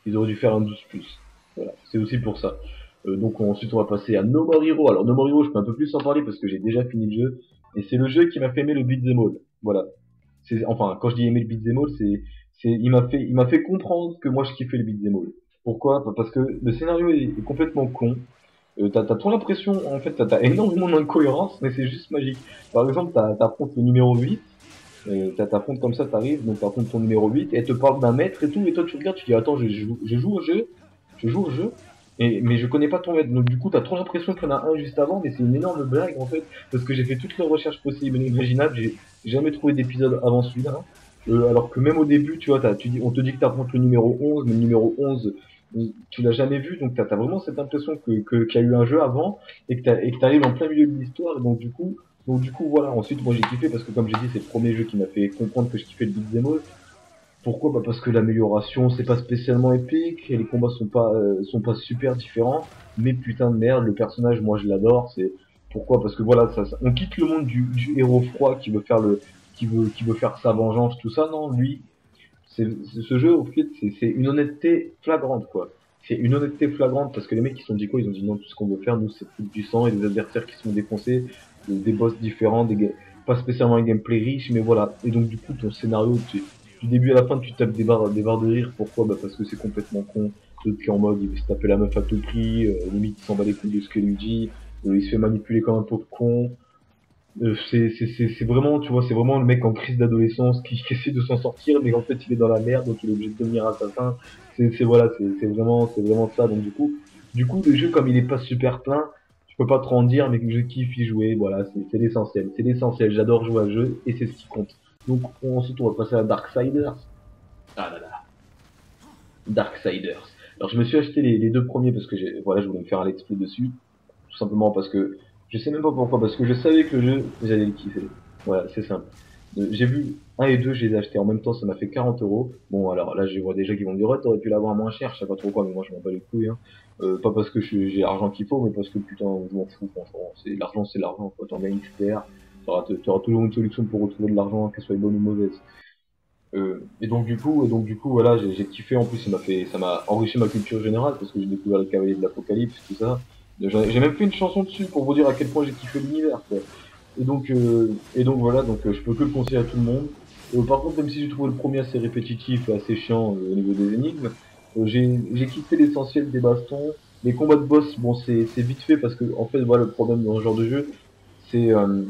Ils auraient dû faire un 12+. Voilà, c'est aussi pour ça. Donc ensuite on va passer à No More Hero. Alors No More Hero, je peux un peu plus en parler parce que j'ai déjà fini le jeu. Et c'est le jeu qui m'a fait aimer le beat'em all. Voilà. Enfin, quand je dis aimer le beat'em all, il m'a fait comprendre que moi je kiffais le beat'em all. Pourquoi? Parce que le scénario est complètement con. T'as trop l'impression, en fait, t'as énormément d'incohérences, mais c'est juste magique. Par exemple, t'affrontes le numéro 8, t'affrontes comme ça, t'arrives, donc t'affrontes ton numéro 8, et elle te parle d'un maître et tout, et toi tu regardes, tu dis, attends, je joue au jeu, je joue au jeu, mais je connais pas ton maître. Donc du coup, t'as trop l'impression qu'il y en a un juste avant, mais c'est une énorme blague, en fait, parce que j'ai fait toutes les recherches possibles et imaginables, j'ai jamais trouvé d'épisode avant celui-là. Alors que même au début, tu vois, on te dit que t'affrontes le numéro 11, mais le numéro 11, tu l'as jamais vu, donc t'as vraiment cette impression qu'il y a eu un jeu avant, et que t'arrives en plein milieu de l'histoire, et donc du coup voilà, ensuite moi j'ai kiffé parce que comme j'ai dit c'est le premier jeu qui m'a fait comprendre que je kiffais le beat'em all. Pourquoi? Bah parce que l'amélioration c'est pas spécialement épique, et les combats sont pas super différents, mais putain de merde, le personnage moi je l'adore, c'est pourquoi? Parce que voilà, on quitte le monde du héros froid qui veut faire qui veut faire sa vengeance, tout ça, non, lui, ce jeu au fait c'est une honnêteté flagrante quoi. C'est une honnêteté flagrante parce que les mecs qui sont dit quoi, ils ont dit non, tout ce qu'on veut faire nous c'est foutre du sang et des adversaires qui se font défoncer, des boss différents, pas spécialement un gameplay riche mais voilà. Et donc du coup ton scénario du début à la fin tu tapes des barres de rire. Pourquoi? Bah parce que c'est complètement con. L'autre qui est en mode il veut se taper la meuf à tout prix, limite il s'en bat les couilles de ce qu'elle lui dit, il se fait manipuler comme un pauvre con. C'est vraiment, tu vois, c'est vraiment le mec en crise d'adolescence qui essaie de s'en sortir, mais en fait il est dans la merde, donc il est obligé de devenir assassin. Voilà, c'est vraiment ça. Donc du coup, le jeu comme il est pas super plein, je peux pas trop en dire, mais que je kiffe y jouer. Voilà, c'est l'essentiel, c'est l'essentiel. J'adore jouer à ce jeu et c'est ce qui compte. Donc ensuite on va passer à Darksiders. Ah là là, Darksiders. Alors je me suis acheté les deux premiers parce que voilà, je voulais me faire un let's play dessus, tout simplement parce que je sais même pas pourquoi, parce que je savais que le jeu, j'allais le kiffer. Voilà, c'est simple. J'ai vu un et deux, je les ai achetés en même temps, ça m'a fait 40 euros. Bon, alors là, je vois déjà qui vont me dire, ouais, t'aurais pu l'avoir moins cher, je sais pas trop quoi, mais moi, je m'en bats les couilles, hein. Pas parce que j'ai l'argent qu'il faut, mais parce que putain, je m'en fous, franchement. C'est l'argent, quoi. T'en gagnes XPR, t'auras toujours une solution pour retrouver de l'argent, qu'elle soit bonne ou mauvaise. Et donc du coup, voilà, j'ai kiffé. En plus, ça m'a enrichi ma culture générale parce que j'ai découvert le Cavalier de l'Apocalypse, tout ça. J'ai même fait une chanson dessus pour vous dire à quel point j'ai kiffé l'univers, quoi. Et donc voilà, donc je peux que le conseiller à tout le monde. Par contre, même si j'ai trouvé le premier assez répétitif et assez chiant au niveau des énigmes, j'ai kiffé l'essentiel des bastons. Les combats de boss, bon, c'est vite fait parce que en fait, voilà, le problème dans ce genre de jeu, c'est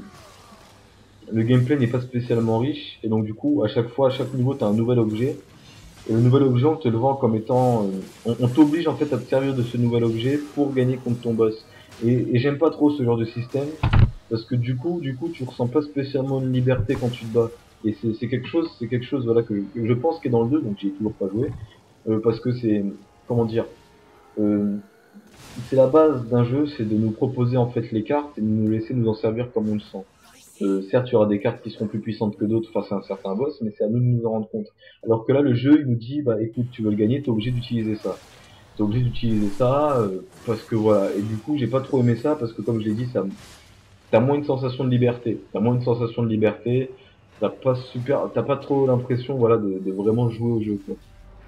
le gameplay n'est pas spécialement riche et donc du coup, à chaque fois, à chaque niveau, t'as un nouvel objet. Et le nouvel objet, on te le vend comme étant, on t'oblige en fait à te servir de ce nouvel objet pour gagner contre ton boss. Et j'aime pas trop ce genre de système parce que du coup, tu ressens pas spécialement une liberté quand tu te bats. Et c'est quelque chose, voilà, que je pense qu'est dans le 2, donc j'y ai toujours pas joué, parce que comment dire, euh, c'est la base d'un jeu, c'est de nous proposer en fait les cartes et de nous laisser nous en servir comme on le sent. Certes, il y aura des cartes qui seront plus puissantes que d'autres face à un certain boss, mais c'est à nous de nous en rendre compte. Alors que là, le jeu, il nous dit, bah écoute, tu veux le gagner, t'es obligé d'utiliser ça. T'es obligé d'utiliser ça, parce que voilà. Et du coup, j'ai pas trop aimé ça, parce que comme je l'ai dit, t'as moins une sensation de liberté. T'as moins une sensation de liberté, t'as pas trop l'impression, voilà, de vraiment jouer au jeu, quoi.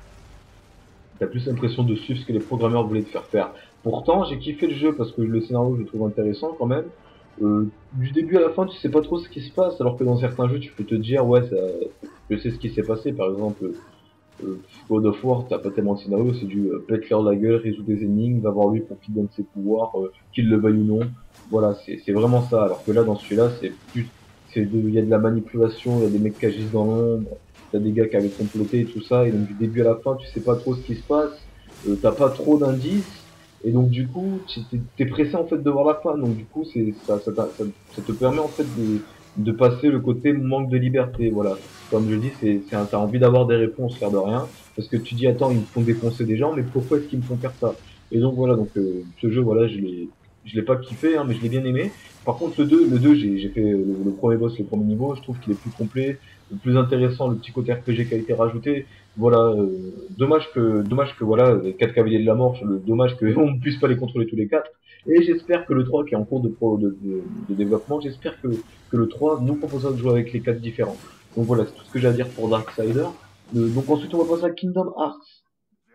T'as plus l'impression de suivre ce que les programmeurs voulaient te faire faire. Pourtant, j'ai kiffé le jeu parce que le scénario, je le trouve intéressant quand même. Du début à la fin, tu sais pas trop ce qui se passe, alors que dans certains jeux, tu peux te dire, ouais, je sais ce qui s'est passé. Par exemple, God of War, t'as pas tellement de scénario, c'est du pète-leur la gueule, résout des énigmes, va voir lui pour qu'il donne ses pouvoirs, qu'il le veuille ou non. Voilà, c'est vraiment ça. Alors que là, dans celui-là, il y a de la manipulation, il y a des mecs qui agissent dans l'ombre, t'as des gars qui avaient comploté et tout ça, et donc du début à la fin, tu sais pas trop ce qui se passe, t'as pas trop d'indices, et donc du coup, t'es pressé en fait de voir la fin, donc du coup, ça te permet en fait de passer le côté manque de liberté, voilà. Comme je dis, t'as envie d'avoir des réponses, faire de rien, parce que tu dis, attends, ils me font défoncer des gens, mais pourquoi est-ce qu'ils me font faire ça? Et donc voilà, donc ce jeu, voilà, je l'ai pas kiffé, hein, mais je l'ai bien aimé. Par contre, le 2 j'ai fait le premier boss, le premier niveau, je trouve qu'il est plus complet, le plus intéressant, le petit côté RPG qui a été rajouté. Voilà, dommage que voilà, les 4 cavaliers de la mort, dommage qu'on ne puisse pas les contrôler tous les 4. Et j'espère que le 3 qui est en cours de développement, j'espère que le 3 nous proposera de jouer avec les 4 différents. Donc voilà, c'est tout ce que j'ai à dire pour Darksider. Donc ensuite on va passer à Kingdom Hearts.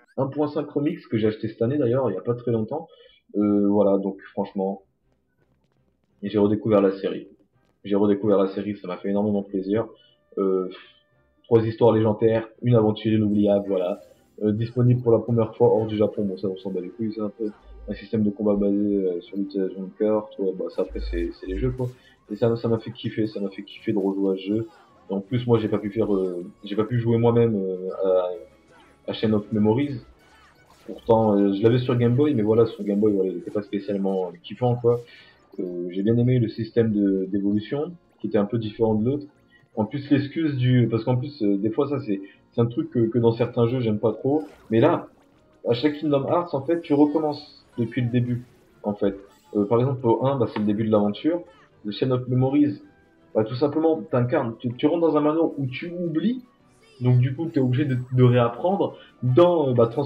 1.5 Remix que j'ai acheté cette année d'ailleurs, il y a pas très longtemps. Voilà, donc franchement, j'ai redécouvert la série. J'ai redécouvert la série, ça m'a fait énormément plaisir. Euh, 3 histoires légendaires, une aventure inoubliable, voilà. Disponible pour la première fois hors du Japon, bon ça on s'en bat les couilles, c'est un peu un système de combat basé sur l'utilisation de cœur, toi, bah ça après c'est les jeux quoi. Et ça m'a fait kiffer, ça m'a fait kiffer de rejouer à ce jeu. Et en plus moi j'ai pas pu jouer moi-même à Chain of Memories. Pourtant je l'avais sur Game Boy, mais voilà sur Game Boy voilà, il était pas spécialement kiffant quoi. J'ai bien aimé le système d'évolution, qui était un peu différent de l'autre. En plus, l'excuse du... Parce qu'en plus, des fois, ça, c'est un truc que dans certains jeux, j'aime pas trop. Mais là, à chaque Kingdom Hearts, en fait, tu recommences depuis le début, en fait. Par exemple, au 1, bah, c'est le début de l'aventure. Le Chain of Memories, bah, tout simplement, t'incarnes, tu rentres dans un manoir où tu oublies, donc du coup, tu es obligé de réapprendre dans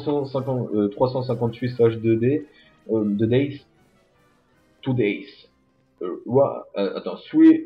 358/2D, de Days, 2 Days. Attends,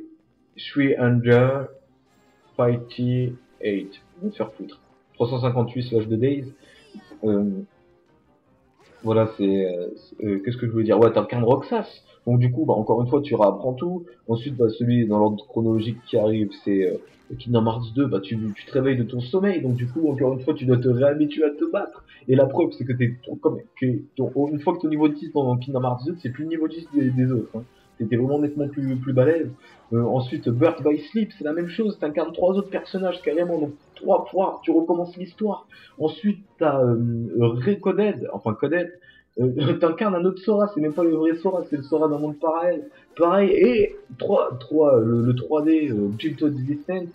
358. Va te faire foutre. 358/2 days. Euh, voilà, qu'est-ce que je voulais dire? Ouais, t'incarnes Roxas. Donc du coup, bah, encore une fois, tu réapprends tout. Ensuite, bah, celui dans l'ordre chronologique qui arrive, c'est Kingdom Hearts 2. Bah, tu te réveilles de ton sommeil. Donc du coup, encore une fois, tu dois te réhabituer à te battre. Et la preuve, c'est que une fois que ton niveau 10 dans Kingdom Hearts 2, c'est plus le niveau 10 des autres. Hein. T'étais vraiment nettement plus balèze. Ensuite, Birth by Sleep, c'est la même chose. T'incarnes 3 autres personnages carrément. Donc 3 fois, tu recommences l'histoire. Ensuite, t'as Recoded, enfin Coded, t'incarnes un autre Sora, c'est même pas le vrai Sora, c'est le Sora d'un monde parallèle. Pareil, et le 3D, Jim Todd Descent,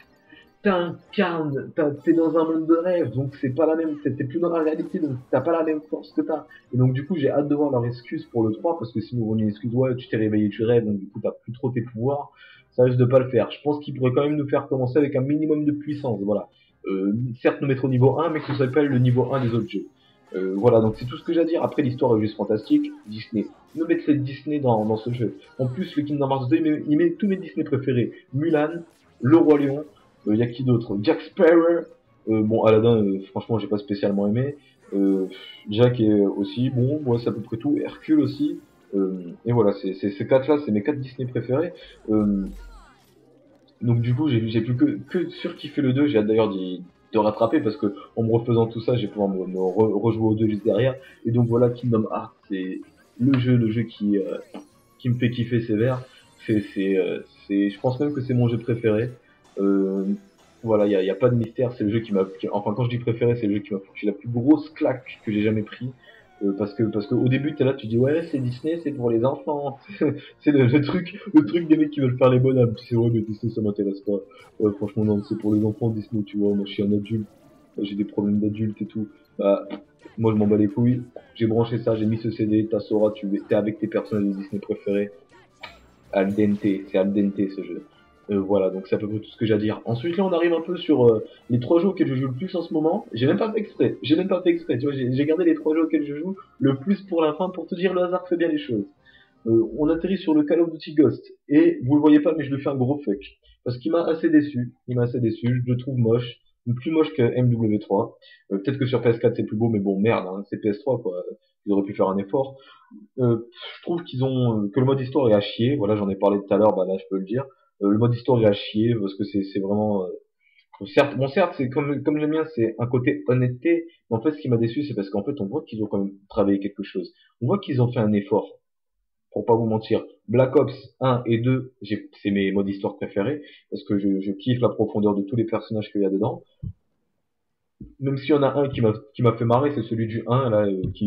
t'es dans un monde de rêve, donc c'est pas la même, t'es plus dans la réalité, donc t'as pas la même force que t'as. Et donc du coup, j'ai hâte de voir leur excuse pour le 3, parce que sinon on a une excuse, ouais, tu t'es réveillé, tu rêves, donc du coup t'as plus trop tes pouvoirs, ça risque de pas le faire. Je pense qu'ils pourraient quand même nous faire commencer avec un minimum de puissance, voilà. Certes, nous mettre au niveau 1, mais que ça s'appelle le niveau 1 des autres jeux. Voilà, donc c'est tout ce que j'ai à dire. Après, l'histoire est juste fantastique. Disney. Ne mettez Disney dans ce jeu. En plus, le Kingdom Hearts 2, il met tous mes Disney préférés. Mulan, Le Roi Lion, y a qui d'autre? Jack Sparrow. Bon, Aladdin, franchement, j'ai pas spécialement aimé. Jack est aussi bon, moi c'est à peu près tout. Hercule aussi. Et voilà, ces 4 là, c'est mes 4 Disney préférés. Euh, donc du coup, j'ai plus que surkiffé le 2. J'ai hâte d'ailleurs de rattraper parce que en me refaisant tout ça, j'ai pouvoir rejouer au 2 juste derrière. Et donc voilà, Kingdom Hearts, c'est le jeu qui me fait kiffer sévère. Je pense même que c'est mon jeu préféré. Euh, voilà, y a pas de mystère, c'est le jeu enfin quand je dis préféré, c'est le jeu qui m'a foutu la plus grosse claque que j'ai jamais pris. Parce que au début t'es là, tu dis ouais c'est Disney, c'est pour les enfants, c'est le truc des mecs qui veulent faire les bonhommes. Tu sais ouais mais Disney ça m'intéresse pas. Franchement non, c'est pour les enfants Disney, tu vois. Moi je suis un adulte, j'ai des problèmes d'adulte et tout. Bah moi je m'en bats les couilles. J'ai branché ça, j'ai mis ce CD, ta Sora, t'es avec tes personnages de Disney préférés. Al dente, c'est al dente ce jeu. Voilà, donc c'est à peu près tout ce que j'ai à dire. Ensuite, là, on arrive un peu sur les 3 jeux auxquels je joue le plus en ce moment. J'ai même pas fait exprès. J'ai même pas fait exprès. Tu vois, j'ai gardé les 3 jeux auxquels je joue le plus pour la fin pour te dire le hasard fait bien les choses. On atterrit sur le Call of Duty Ghost et vous le voyez pas, mais je lui fais un gros fuck parce qu'il m'a assez déçu. Il m'a assez déçu. Je le trouve moche, plus moche que MW3. Peut-être que sur PS4 c'est plus beau, mais bon merde, hein, c'est PS3 quoi. Ils auraient pu faire un effort. Je trouve que le mode histoire est à chier. Voilà, j'en ai parlé tout à l'heure, bah là je peux le dire. Le mode histoire est à chier parce que c'est vraiment certes c'est comme j'aime bien, c'est un côté honnêteté, mais en fait ce qui m'a déçu c'est parce qu'en fait on voit qu'ils ont quand même travaillé quelque chose. On voit qu'ils ont fait un effort. Pour pas vous mentir, Black Ops 1 et 2, c'est mes modes histoire préférés parce que je kiffe la profondeur de tous les personnages qu'il y a dedans. Même s'il y en a un qui m'a fait marrer, c'est celui du 1 là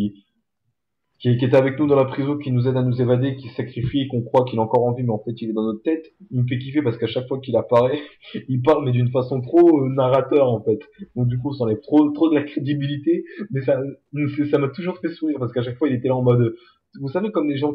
qui était avec nous dans la prison, qui nous aide à nous évader, qui se sacrifie, qu'on croit qu'il est encore en vie, mais en fait il est dans notre tête. Il me fait kiffer parce qu'à chaque fois qu'il apparaît, il parle mais d'une façon trop narrateur en fait. Donc du coup, ça enlève trop de la crédibilité, mais ça m'a toujours fait sourire parce qu'à chaque fois il était là en mode, vous savez comme les gens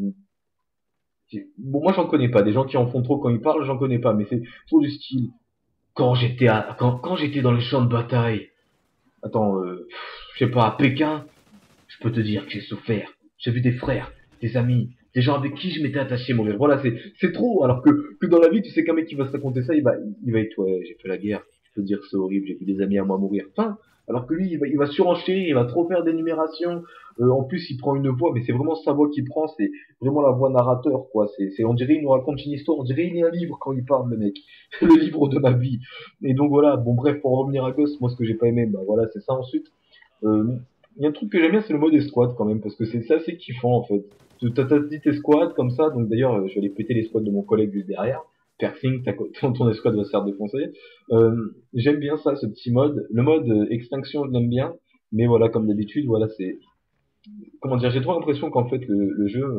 bon moi j'en connais pas, des gens qui en font trop quand ils parlent, j'en connais pas, mais c'est trop du style. Quand j'étais dans les champs de bataille, attends, je sais pas, à Pékin, je peux te dire que j'ai souffert. J'ai vu des frères, des amis, des gens avec qui je m'étais attaché mourir. Voilà, c'est trop. Alors que dans la vie, tu sais qu'un mec qui va se raconter ça, il va être, ouais, j'ai fait la guerre. Je peux te dire que c'est horrible, j'ai vu des amis à moi mourir. Enfin, Alors que lui, il va surenchérir, il va trop faire d'énumération. En plus, il prend une voix, mais c'est vraiment sa voix qu'il prend, c'est vraiment la voix narrateur, quoi. On dirait, il nous raconte une histoire, on dirait, il lit un livre quand il parle, le mec. Le livre de ma vie. Et donc voilà, bon bref, pour revenir à Ghost, moi ce que j'ai pas aimé, bah voilà, c'est ça ensuite. Euh, Il y a un truc que j'aime bien, c'est le mode escouade quand même, parce que c'est assez kiffant en fait. T'as dit tes squads comme ça, donc d'ailleurs, je vais aller péter les squads de mon collègue juste derrière. Perfing, ton escouade va se faire défoncer. J'aime bien ça, ce petit mode. Le mode extinction, je l'aime bien, mais voilà, comme d'habitude, voilà, c'est comment dire, j'ai trop l'impression qu'en fait le jeu,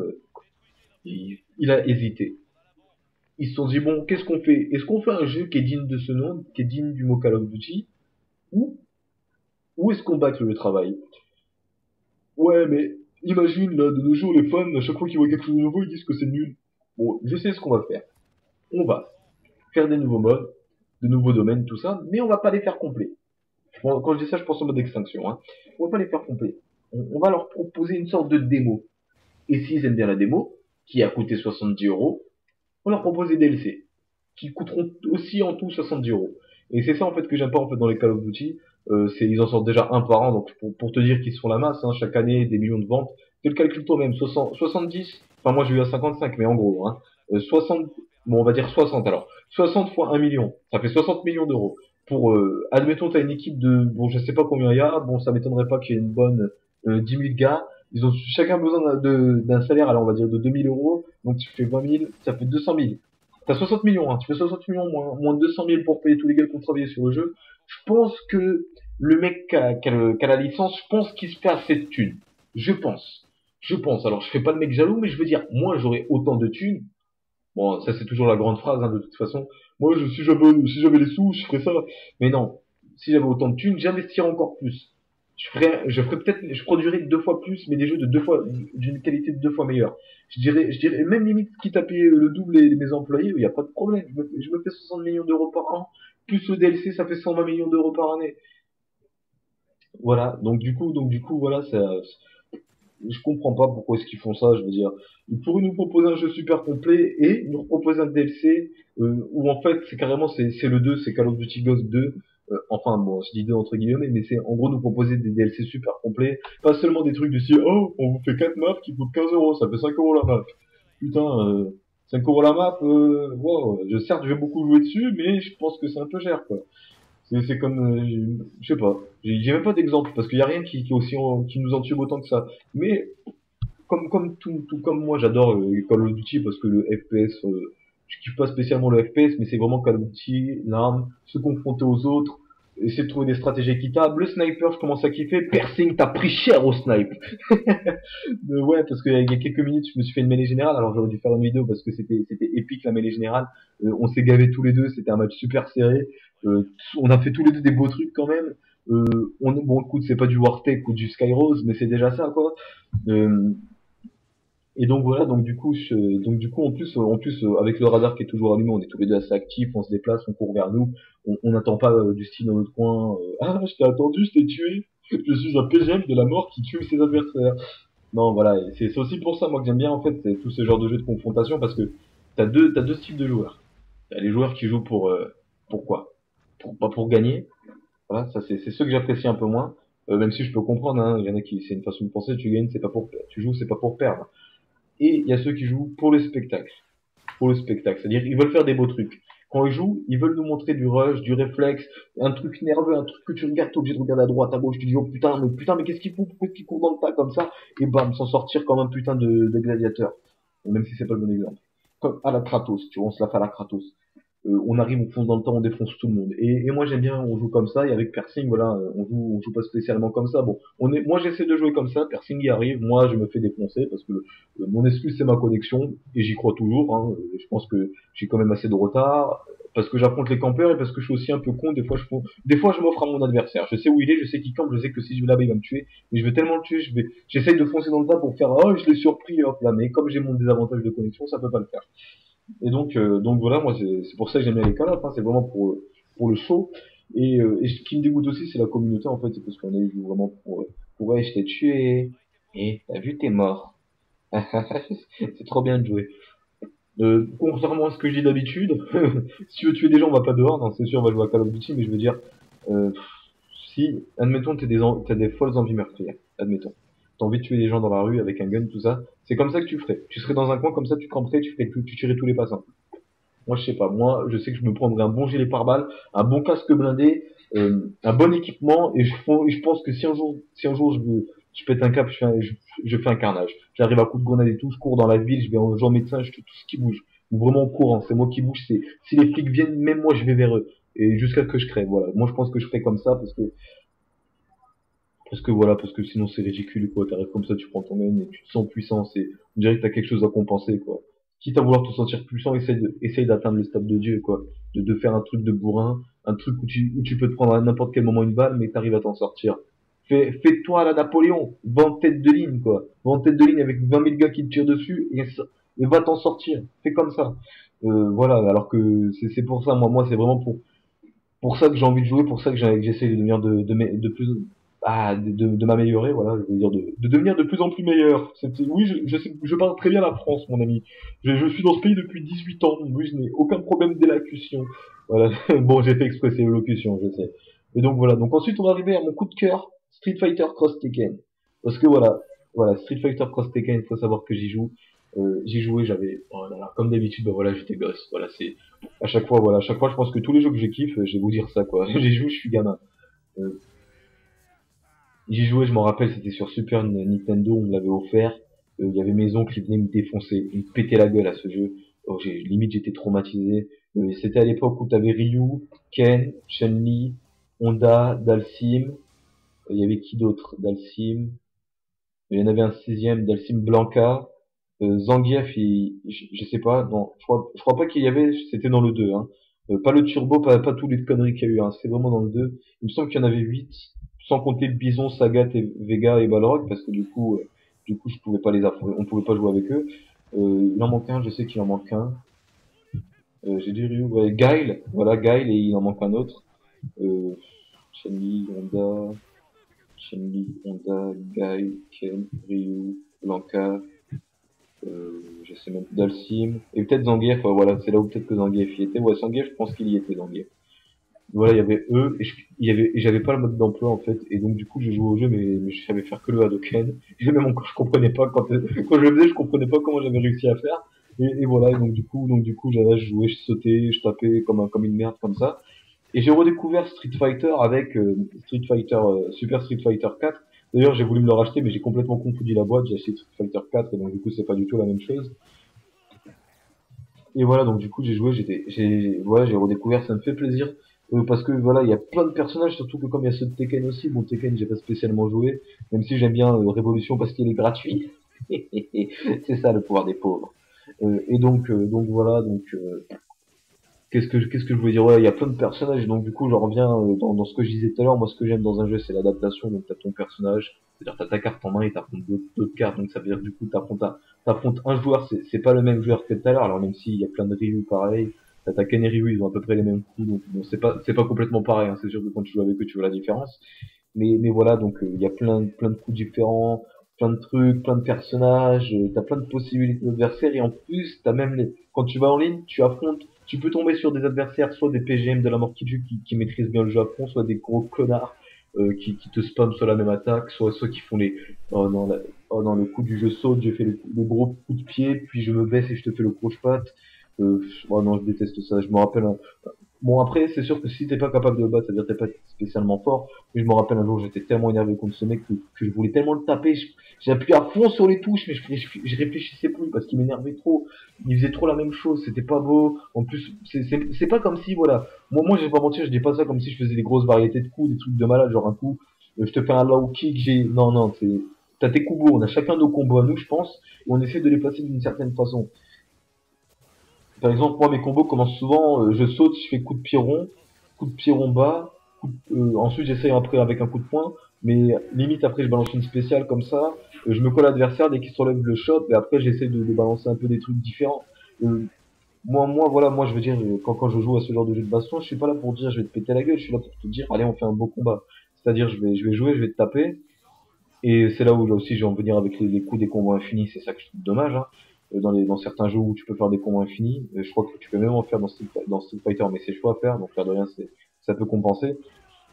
il a hésité. Ils se sont dit bon, qu'est-ce qu'on fait? Est-ce qu'on fait un jeu qui est digne de ce nom, qui est digne du mot Call of Duty, ou ou est-ce qu'on bâcle le travail? Ouais, mais imagine, là, de nos jours, les fans, à chaque fois qu'ils voient quelque chose de nouveau, ils disent que c'est nul. Bon, je sais ce qu'on va faire. On va faire des nouveaux modes, de nouveaux domaines, tout ça, mais on va pas les faire complets. Quand je dis ça, je pense au mode d'extinction. Hein. On va pas les faire complets. On va leur proposer une sorte de démo. Et s'ils aiment bien la démo, qui a coûté 70 €, on leur propose des DLC, qui coûteront aussi en tout 70 €. Et c'est ça en fait que j'aime pas en fait dans les Call of Duty. Ils en sortent déjà un par an, donc pour te dire qu'ils se font la masse, hein, chaque année des millions de ventes. Fais le calcul toi-même, 70, enfin moi j'ai eu à 55, mais en gros, hein, 60, bon on va dire 60 alors, 60 fois 1 million, ça fait 60 millions d'euros. Pour, admettons t'as une équipe de, bon je sais pas combien il y a, bon ça m'étonnerait pas qu'il y ait une bonne 10 000 gars, ils ont chacun besoin d'un salaire, alors on va dire de 2 000 €, donc tu fais 20 000, ça fait 200 000. T'as 60 millions, hein. Tu fais 60 millions moins 200 000 pour payer tous les gars qui ont travaillé sur le jeu. Je pense que le mec qui a la licence, je pense qu'il se fait assez de thunes. Je pense. Je pense. Alors, je fais pas le mec jaloux, mais je veux dire, moi, j'aurais autant de thunes. Bon, ça, c'est toujours la grande phrase, hein, de toute façon. Moi, si j'avais les sous, je ferais ça. Mais non. Si j'avais autant de thunes, j'investirais encore plus. Je ferais peut-être, je produirais 2 fois plus, mais des jeux d'une qualité de 2 fois meilleure. Je dirais, même limite, quitte à payer le double mes employés, il n'y a pas de problème. Je me fais 60 millions d'euros par an. Plus le DLC, ça fait 120 millions d'euros par année. Voilà. Donc du coup, voilà, je comprends pas pourquoi est-ce qu'ils font ça, je veux dire. Ils pourraient nous proposer un jeu super complet et nous proposer un DLC où en fait c'est le 2, c'est Call of Duty Ghost 2. Enfin bon, je dis 2 entre guillemets, mais c'est en gros nous proposer des DLC super complets, pas seulement des trucs du style oh on vous fait 4 maps qui coûtent 15 €, ça fait 5 € la map. Putain, 5 € la map, wow, certes je vais beaucoup jouer dessus, mais je pense que c'est un peu cher quoi. C'est comme, je sais pas, j'ai même pas d'exemple parce qu'il y a rien qui nous entube autant que ça. Mais comme tout comme moi, j'adore Call of Duty parce que le FPS, je kiffe pas spécialement le FPS, mais c'est vraiment Call of Duty, l'arme, se confronter aux autres, essayer de trouver des stratégies équitables. Le sniper, je commence à kiffer. Piercing, t'as pris cher au snipe. Ouais, parce qu'il y a quelques minutes, je me suis fait une mêlée générale. Alors j'aurais dû faire une vidéo parce que c'était épique la mêlée générale. On s'est gavé tous les deux, c'était un match super serré. On a fait tous les deux des beaux trucs quand même. Bon, écoute, c'est pas du Wartech ou du Skyrose, mais c'est déjà ça quoi. Euh, et donc voilà, donc du coup en plus avec le radar qui est toujours allumé, on est tous les deux assez actifs, on se déplace, on court vers nous, on n'attend pas du style dans notre coin. Ah, je t'ai attendu, je t'ai tué. Je suis un PGM de la mort qui tue ses adversaires. Non, voilà, et c'est aussi pour ça moi que j'aime bien en fait c'est tout ce genre de jeu de confrontation parce que t'as deux types de joueurs. T'as les joueurs qui jouent pour quoi? Pas pour gagner. Voilà, ça c'est ceux que j'apprécie un peu moins. Même si je peux comprendre, hein, il y en a qui c'est une façon de penser, tu gagnes c'est pas pour tu joues c'est pas pour perdre. Et il y a ceux qui jouent pour le spectacle. Pour le spectacle. C'est-à-dire, ils veulent faire des beaux trucs. Quand ils jouent, ils veulent nous montrer du rush, du réflexe, un truc nerveux, un truc que tu regardes, t'es obligé de regarder à droite, à gauche, tu dis, oh putain, mais qu'est-ce qu'il fout? Pourquoi est-ce qu'il court dans le tas comme ça? Et bam, s'en sortir comme un putain de gladiateur. Même si c'est pas le bon exemple. Comme à la Kratos, tu vois, on se la fait à la Kratos. On arrive, on fonce dans le temps, on défonce tout le monde. Et moi j'aime bien, on joue comme ça, et avec Persing, voilà, on joue pas spécialement comme ça. Bon, moi j'essaie de jouer comme ça, Persing y arrive, moi je me fais défoncer parce que mon excuse c'est ma connexion, et j'y crois toujours. Hein, je pense que j'ai quand même assez de retard, parce que j'affronte les campeurs et parce que je suis aussi un peu con. Des fois je m'offre à mon adversaire. Je sais où il est, je sais qu'il campe, je sais que si je vais là-bas il va me tuer, mais je vais tellement le tuer, j'essaye de foncer dans le tas pour faire oh je l'ai surpris, hop là, mais comme j'ai mon désavantage de connexion, ça peut pas le faire. Et donc voilà, moi c'est pour ça que j'aime bien les call hein, c'est vraiment pour le show. Et ce qui me dégoûte aussi, c'est la communauté en fait, c'est parce qu'on a joué vraiment pour ouais, je t'ai tué, et t'as vu, t'es mort. C'est trop bien de jouer. Contrairement à ce que je dis d'habitude, si tu veux tuer des gens, on va pas dehors, non, c'est sûr, on va jouer à Call of Duty, mais je veux dire, euh, Si, admettons, t'as des folles envies meurtrières, admettons. T'as envie de tuer des gens dans la rue avec un gun, tout ça. C'est comme ça que tu ferais. Tu serais dans un coin comme ça, tu camperais, tu tuerais tous les passants. Moi, je sais pas. Moi, je sais que je me prendrais un bon gilet pare-balles, un bon casque blindé, un bon équipement, et je pense que si un jour je pète un cap, je fais un carnage. J'arrive à coup de grenade et tout, je cours dans la ville, je vais en genre médecin, je tue tout ce qui bouge. Ou vraiment en courant, c'est moi qui bouge, si les flics viennent, même moi, je vais vers eux. Et jusqu'à ce que je crève, voilà. Moi, je pense que je ferais comme ça parce que sinon c'est ridicule, quoi. T'arrives comme ça, tu prends ton gun et tu te sens puissant, on dirait que t'as quelque chose à compenser, quoi. Quitte à vouloir te sentir puissant, essaye d'atteindre le stade de Dieu, quoi. De faire un truc de bourrin, un truc où tu peux te prendre à n'importe quel moment une balle, mais t'arrives à t'en sortir. Fais-toi à la Napoléon, va en tête de ligne, quoi. Va en tête de ligne avec 20 000 gars qui te tirent dessus, et va t'en sortir. Fais comme ça. Voilà, alors que c'est pour ça, moi c'est vraiment pour ça que j'ai envie de jouer, pour ça que j'essaie de devenir de plus de m'améliorer, voilà, je veux dire de devenir de plus en plus meilleur. Oui, je parle très bien la France, mon ami. Je suis dans ce pays depuis 18 ans, oui, je n'ai aucun problème d'élocution. Voilà, bon, j'ai fait exprès c'est l'élocution, je sais. Et donc voilà, donc ensuite on va arriver à mon coup de cœur, Street Fighter Cross Tekken. Parce que voilà, Street Fighter Cross Tekken, il faut savoir que j'y jouais, j'avais, oh là là, comme d'habitude, bah voilà, j'étais gosse, voilà, à chaque fois, je pense que tous les jeux que je kiffe, je vais vous dire ça, quoi. J'y joue, je suis gamin. Euh, J'y jouais, je m'en rappelle, c'était sur Super Nintendo, on me l'avait offert. Il y avait mes oncles qui venaient me défoncer, ils me pétaient la gueule à ce jeu. Oh, limite, j'étais traumatisé. C'était à l'époque où t'avais Ryu, Ken, Chun-Li, Honda, Dalsim. Il y avait qui d'autre? Dalsim. Il y en avait un sixième, Dalsim Blanca. Zangief, je sais pas, non, je crois pas qu'il y avait, c'était dans le 2, hein. Pas le turbo, pas tous les conneries qu'il y a eu, hein. C'est vraiment dans le 2. Il me semble qu'il y en avait 8, sans compter Bison, Sagat, et Vega et Balrog, parce que du coup, je pouvais pas on pouvait pas jouer avec eux. Il en manque un, je sais qu'il en manque un. J'ai dit Ryu, ouais, Guile, voilà, Guile, et il en manque un autre. Euh, Chun-Li, Honda, Guile, Ken, Ryu, Blanca, je sais même plus, Dalsim, et peut-être Zangief, ouais, voilà, c'est là où peut-être que Zangief y était. Ouais, Zangief, je pense qu'il y était, Zangief. Voilà, il y avait eux, et j'avais pas le mode d'emploi, en fait, et donc du coup, j'ai joué au jeu, mais je savais faire que le Hadoken, et même encore, je comprenais pas, quand je le faisais, je comprenais pas comment j'avais réussi à faire, et voilà, et donc du coup, je jouais, je sautais, je tapais comme une merde, comme ça, et j'ai redécouvert Street Fighter avec Super Street Fighter 4. D'ailleurs, j'ai voulu me le racheter, mais j'ai complètement confondu la boîte. J'ai acheté Street Fighter 4, et donc du coup, c'est pas du tout la même chose. Et voilà, donc du coup, j'ai redécouvert, ça me fait plaisir. Parce que voilà, il y a plein de personnages, surtout que comme il y a ceux de Tekken aussi, bon Tekken j'ai pas spécialement joué, même si j'aime bien Révolution parce qu'il est gratuit. C'est ça le pouvoir des pauvres. Donc voilà, qu'est-ce que je voulais dire? Ouais, il y a plein de personnages, donc du coup, je reviens dans ce que je disais tout à l'heure. Moi, ce que j'aime dans un jeu, c'est l'adaptation. Donc, t'as ton personnage, c'est-à-dire t'as ta carte en main et t'affrontes d'autres cartes. Donc, ça veut dire que du coup, t'affrontes un joueur. C'est pas le même joueur que tout à l'heure. Alors, même s'il y a plein de Ryu pareil, t'as Ken et Ryu, ils ont à peu près les mêmes coups. Donc, bon, c'est pas complètement pareil. Hein. C'est sûr que quand tu joues avec eux, tu vois la différence. Mais voilà, donc il y a plein de coups différents, plein de trucs, plein de personnages, t'as plein de possibilités d'adversaires et en plus t'as même quand tu vas en ligne, tu peux tomber sur des adversaires, soit des PGM de la mort qui tue qui maîtrisent bien le jeu à fond, soit des gros connards qui te spamment sur la même attaque, soit qui font oh non, oh non, le coup du jeu saute, je fais le gros coup de pied, puis je me baisse et je te fais le croche-patte. Oh non, je déteste ça. Je me rappelle bon, après, c'est sûr que si t'es pas capable de le battre, c'est-à-dire que t'es pas spécialement fort. Mais je me rappelle un jour, j'étais tellement énervé contre ce mec que je voulais tellement le taper. J'ai appuyé à fond sur les touches, mais je réfléchissais plus parce qu'il m'énervait trop. Il faisait trop la même chose, c'était pas beau. En plus, c'est pas comme si, voilà. Moi, je vais pas mentir, je dis pas ça comme si je faisais des grosses variétés de coups, des trucs de malade, genre un coup, je te fais un low kick, non, non, t'as tes combos, on a chacun nos combos à nous, je pense, et on essaie de les placer d'une certaine façon. Par exemple, moi, mes combos commencent souvent, je saute, je fais coup de pied rond bas, ensuite j'essaye après avec un coup de poing, mais limite après je balance une spéciale comme ça, je me colle à l'adversaire dès qu'il se relève le shot, et après j'essaie de balancer un peu des trucs différents. Euh, voilà, moi je veux dire, quand je joue à ce genre de jeu de baston, je suis pas là pour dire je vais te péter la gueule, je suis là pour te dire allez on fait un beau combat. C'est-à-dire je vais jouer, je vais te taper, et c'est là où là aussi je vais en venir avec les coups des combos infinis, c'est ça que je trouve dommage. Hein. Dans certains jeux où tu peux faire des combos infinis, je crois que tu peux même en faire dans Street Fighter, mais c'est chaud à faire, donc faire de rien, ça peut compenser.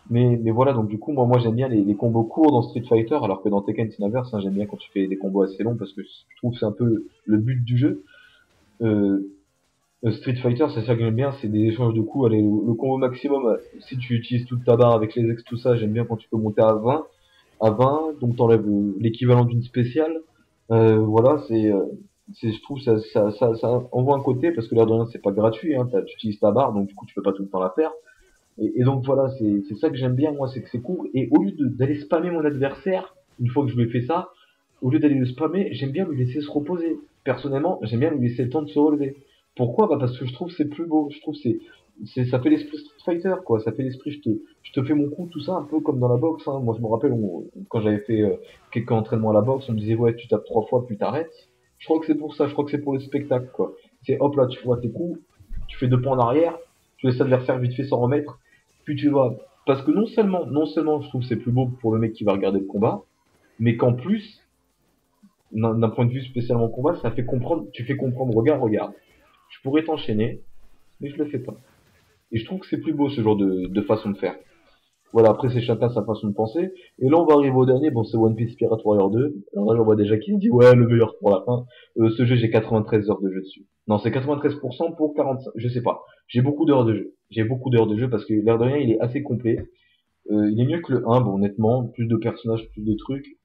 Mais voilà, donc du coup, moi j'aime bien les combos courts dans Street Fighter, alors que dans Tekken c'est l'inverse, hein, j'aime bien quand tu fais des combos assez longs parce que je trouve que c'est un peu le but du jeu. Euh, Street Fighter, c'est ça que j'aime bien, c'est des échanges de coups, allez, le combo maximum, si tu utilises toute ta barre avec les ex, tout ça, j'aime bien quand tu peux monter à 20, donc t'enlèves l'équivalent d'une spéciale. Voilà, je trouve ça envoie un côté, parce que l'air de rien, c'est pas gratuit, hein, tu utilises ta barre, donc du coup tu peux pas tout le temps la faire. Et donc voilà, c'est ça que j'aime bien, moi, c'est que c'est court. Et au lieu d'aller spammer mon adversaire, une fois que je lui ai fait ça, au lieu d'aller le spammer, j'aime bien lui laisser se reposer. Personnellement, j'aime bien lui laisser le temps de se relever. Pourquoi? Bah parce que je trouve que c'est plus beau. Je trouve que ça fait l'esprit Street Fighter, quoi. Ça fait l'esprit, je te fais mon coup, tout ça, un peu comme dans la boxe, hein. Moi, je me rappelle, quand j'avais fait quelques entraînements à la boxe, on me disait, ouais, tu tapes 3 fois, puis t'arrêtes. Je crois que c'est pour ça, je crois que c'est pour le spectacle, quoi. C'est hop là, tu vois tes coups, tu fais 2 pas en arrière, tu laisses l'adversaire vite fait s'en remettre, puis tu vas. Parce que non seulement je trouve que c'est plus beau pour le mec qui va regarder le combat, mais qu'en plus, d'un point de vue spécialement combat, ça fait comprendre, tu fais comprendre, regarde, je pourrais t'enchaîner, mais je le fais pas. Et je trouve que c'est plus beau ce genre de façon de faire. Voilà, après c'est chacun sa façon de penser. Et là on va arriver au dernier, bon c'est One Piece Pirate Warrior 2. Alors là j'en vois déjà qui me dit ouais le meilleur pour la fin. Ce jeu j'ai 93 heures de jeu dessus. Non c'est 93% pour 45, je sais pas. J'ai beaucoup d'heures de jeu. J'ai beaucoup d'heures de jeu parce que l'air de rien il est assez complet. Il est mieux que le 1, bon honnêtement, plus de personnages, plus de trucs.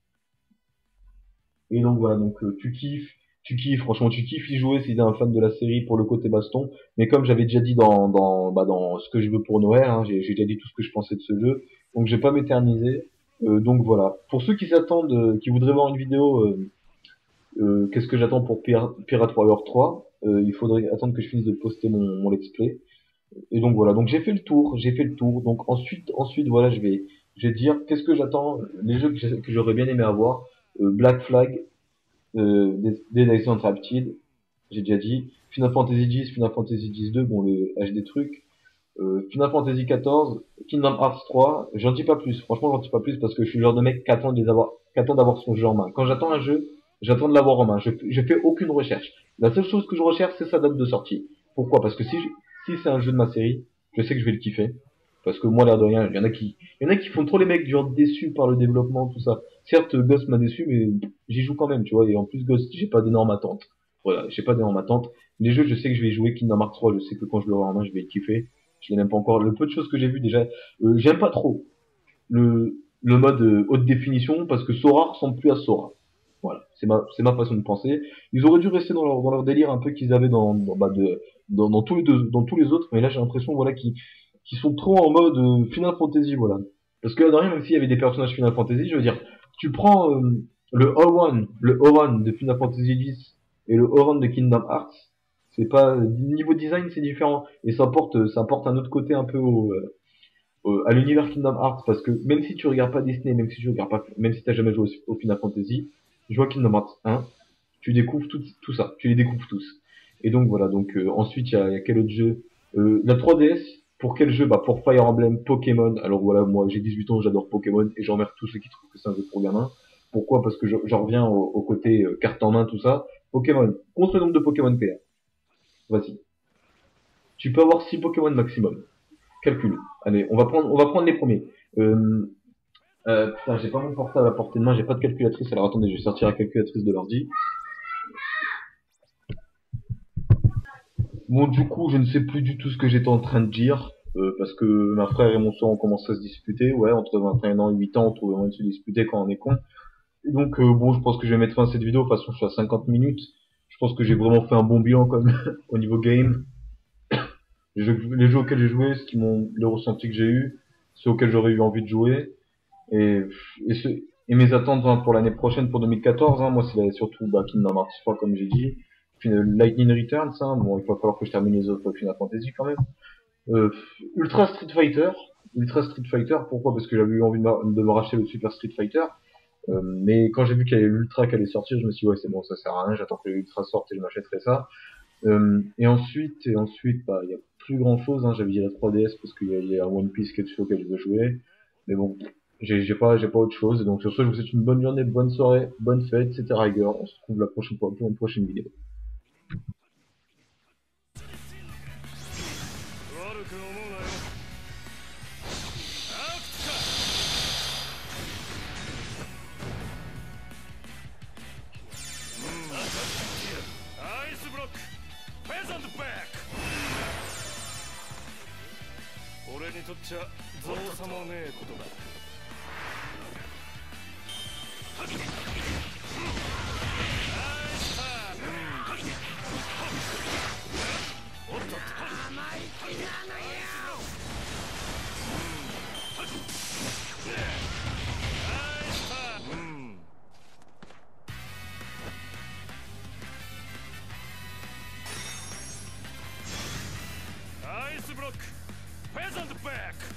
Et donc voilà, donc tu kiffes, franchement tu kiffes y jouer si t'es un fan de la série pour le côté baston. Mais comme j'avais déjà dit dans ce que je veux pour Noël, hein, j'ai déjà dit tout ce que je pensais de ce jeu, donc je vais pas m'éterniser. Donc voilà. Pour ceux qui s'attendent, qui voudraient voir une vidéo, qu'est-ce que j'attends pour Pirate Warrior 3, il faudrait attendre que je finisse de poster mon let's play. Et donc voilà, donc j'ai fait le tour. Donc ensuite voilà, je vais dire qu'est-ce que j'attends, les jeux que j'aurais bien aimé avoir. Black Flag, Dead Island Rapid, j'ai déjà dit. Final Fantasy X, Final Fantasy X-2, bon le HD truc. Final Fantasy XIV, Kingdom Hearts 3, j'en dis pas plus. Franchement, j'en dis pas plus parce que je suis le genre de mec qui attend d'avoir son jeu en main. Quand j'attends un jeu, j'attends de l'avoir en main. Je fais aucune recherche. La seule chose que je recherche, c'est sa date de sortie. Pourquoi? Parce que si c'est un jeu de ma série, je sais que je vais le kiffer. Parce que moi, l'air de rien, il y en a qui font trop les mecs du genre déçus par le développement, tout ça. Certes, Ghost m'a déçu, mais j'y joue quand même, tu vois. Et en plus, Ghost, j'ai pas d'énormes attentes. Voilà, j'ai pas d'énormes attentes. Les jeux, je sais que je vais y jouer. Kingdom Hearts 3, je sais que quand je l'aurai en main, je vais le kiffer. Je l'ai même pas encore. Le peu de choses que j'ai vu déjà, j'aime pas trop le mode haute définition parce que Sora ressemble plus à Sora. Voilà, c'est ma façon de penser. Ils auraient dû rester dans leur délire un peu qu'ils avaient dans tous les autres, mais là j'ai l'impression voilà qu'ils sont trop en mode Final Fantasy, voilà. Parce que là, de rien, même s'il y avait des personnages Final Fantasy, je veux dire, tu prends le Oran de Final Fantasy X et le Oran de Kingdom Hearts, c'est pas niveau design c'est différent et ça apporte un autre côté un peu à l'univers Kingdom Hearts parce que même si tu regardes pas Disney, même si t'as jamais joué au Final Fantasy, je vois Kingdom Hearts 1, tu découvres tout ça, tu les découvres tous. Et donc voilà, donc ensuite il y a quel autre jeu, la 3DS, pour quel jeu? Bah pour Fire Emblem, Pokémon. Alors voilà, moi j'ai 18 ans, j'adore Pokémon et j'emmerde tous ceux qui trouvent que c'est un jeu pour gamins. Pourquoi? Parce que j'en reviens au côté carte en main, tout ça. Pokémon, compte le nombre de Pokémon qu'il y a. Vas-y. Tu peux avoir 6 Pokémon maximum. Calcul. Allez, on va prendre les premiers. Putain, j'ai pas mon portable à portée de main, j'ai pas de calculatrice. Alors attendez, je vais sortir la calculatrice de l'ordi. Bon, du coup, je ne sais plus du tout ce que j'étais en train de dire. Parce que ma frère et mon soeur ont commencé à se disputer. Ouais, entre 21 ans et 8 ans, on trouve moyen de se disputer quand on est con. Et donc, bon, je pense que je vais mettre fin à cette vidéo. De toute façon, je suis à 50 minutes. Je pense que j'ai vraiment fait un bon bilan quand même au niveau game. Les jeux auxquels j'ai joué, le ressenti que j'ai eu, ceux auxquels j'aurais eu envie de jouer. Et, et mes attentes hein, pour l'année prochaine, pour 2014, hein, moi c'est surtout Kingdom Hearts 3 comme j'ai dit, puis Lightning Returns, hein, bon il va falloir que je termine les autres Final Fantasy quand même. Euh, Ultra Street Fighter, pourquoi? Parce que j'avais eu envie de me racheter le Super Street Fighter, mais quand j'ai vu qu'il y avait l'Ultra qui allait sortir, je me suis dit ouais c'est bon ça sert à rien, j'attends que l'Ultra sorte et je m'achèterai ça. Et ensuite, bah il y a plus grand chose, hein, j'avais dit la 3DS parce qu'il y a un One Piece qui est dessus auquel je veux jouer, mais bon, j'ai pas autre chose. Et donc sur ce, je vous souhaite une bonne journée, bonne soirée, bonne fête, c'était Riger. On se retrouve la prochaine fois pour une prochaine vidéo. ちゃ造作もねえことだ。おっとっと生意気なのよ。アイスブロックフェザントバック。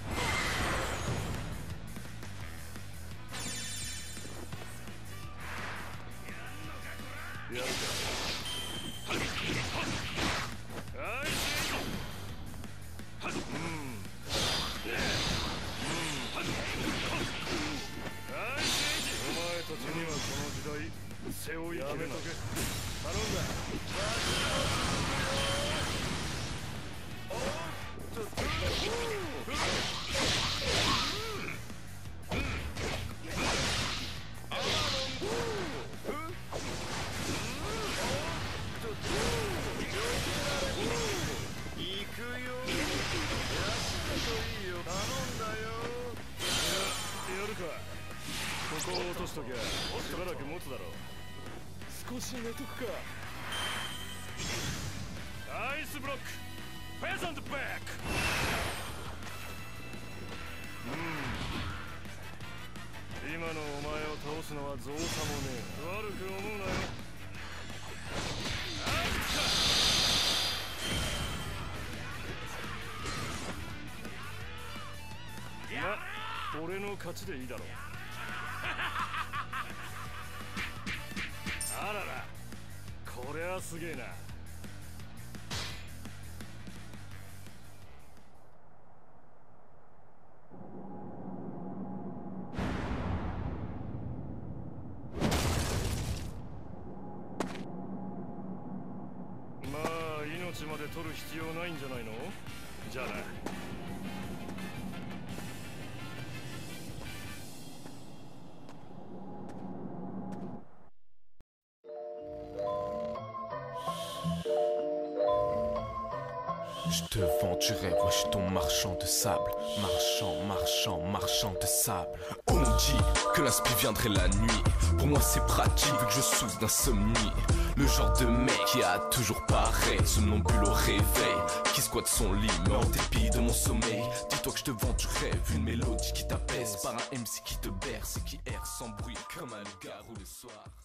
やるか。アイスエイジ。アイスエイジ。お前たちにはこの時代背負いやめとけ。頼んだ。行くよ。やるか。ここを落としときゃしばらく持つだろう。少し寝とくか。アイスブロックフェザントバック。今のお前を倒すのは造作もねえ。悪く思うなよ。ま、俺の勝ちでいいだろう。あらら、これはすげえな。まあ命まで取る必要ないんじゃないの？じゃあな。 Je te vends du rêve, ouais, je suis ton marchand de sable. Marchand de sable. On dit que l'inspi viendrait la nuit. Pour moi c'est pratique vu que je souffre d'insomnie. Le genre de mec qui a toujours pareil, somnambule au réveil, qui squatte son lit, mais en dépit de mon sommeil. Dis-toi que je te vends du rêve, une mélodie qui t'apaise, par un MC qui te berce et qui erre sans bruit comme un loup-garou le soir.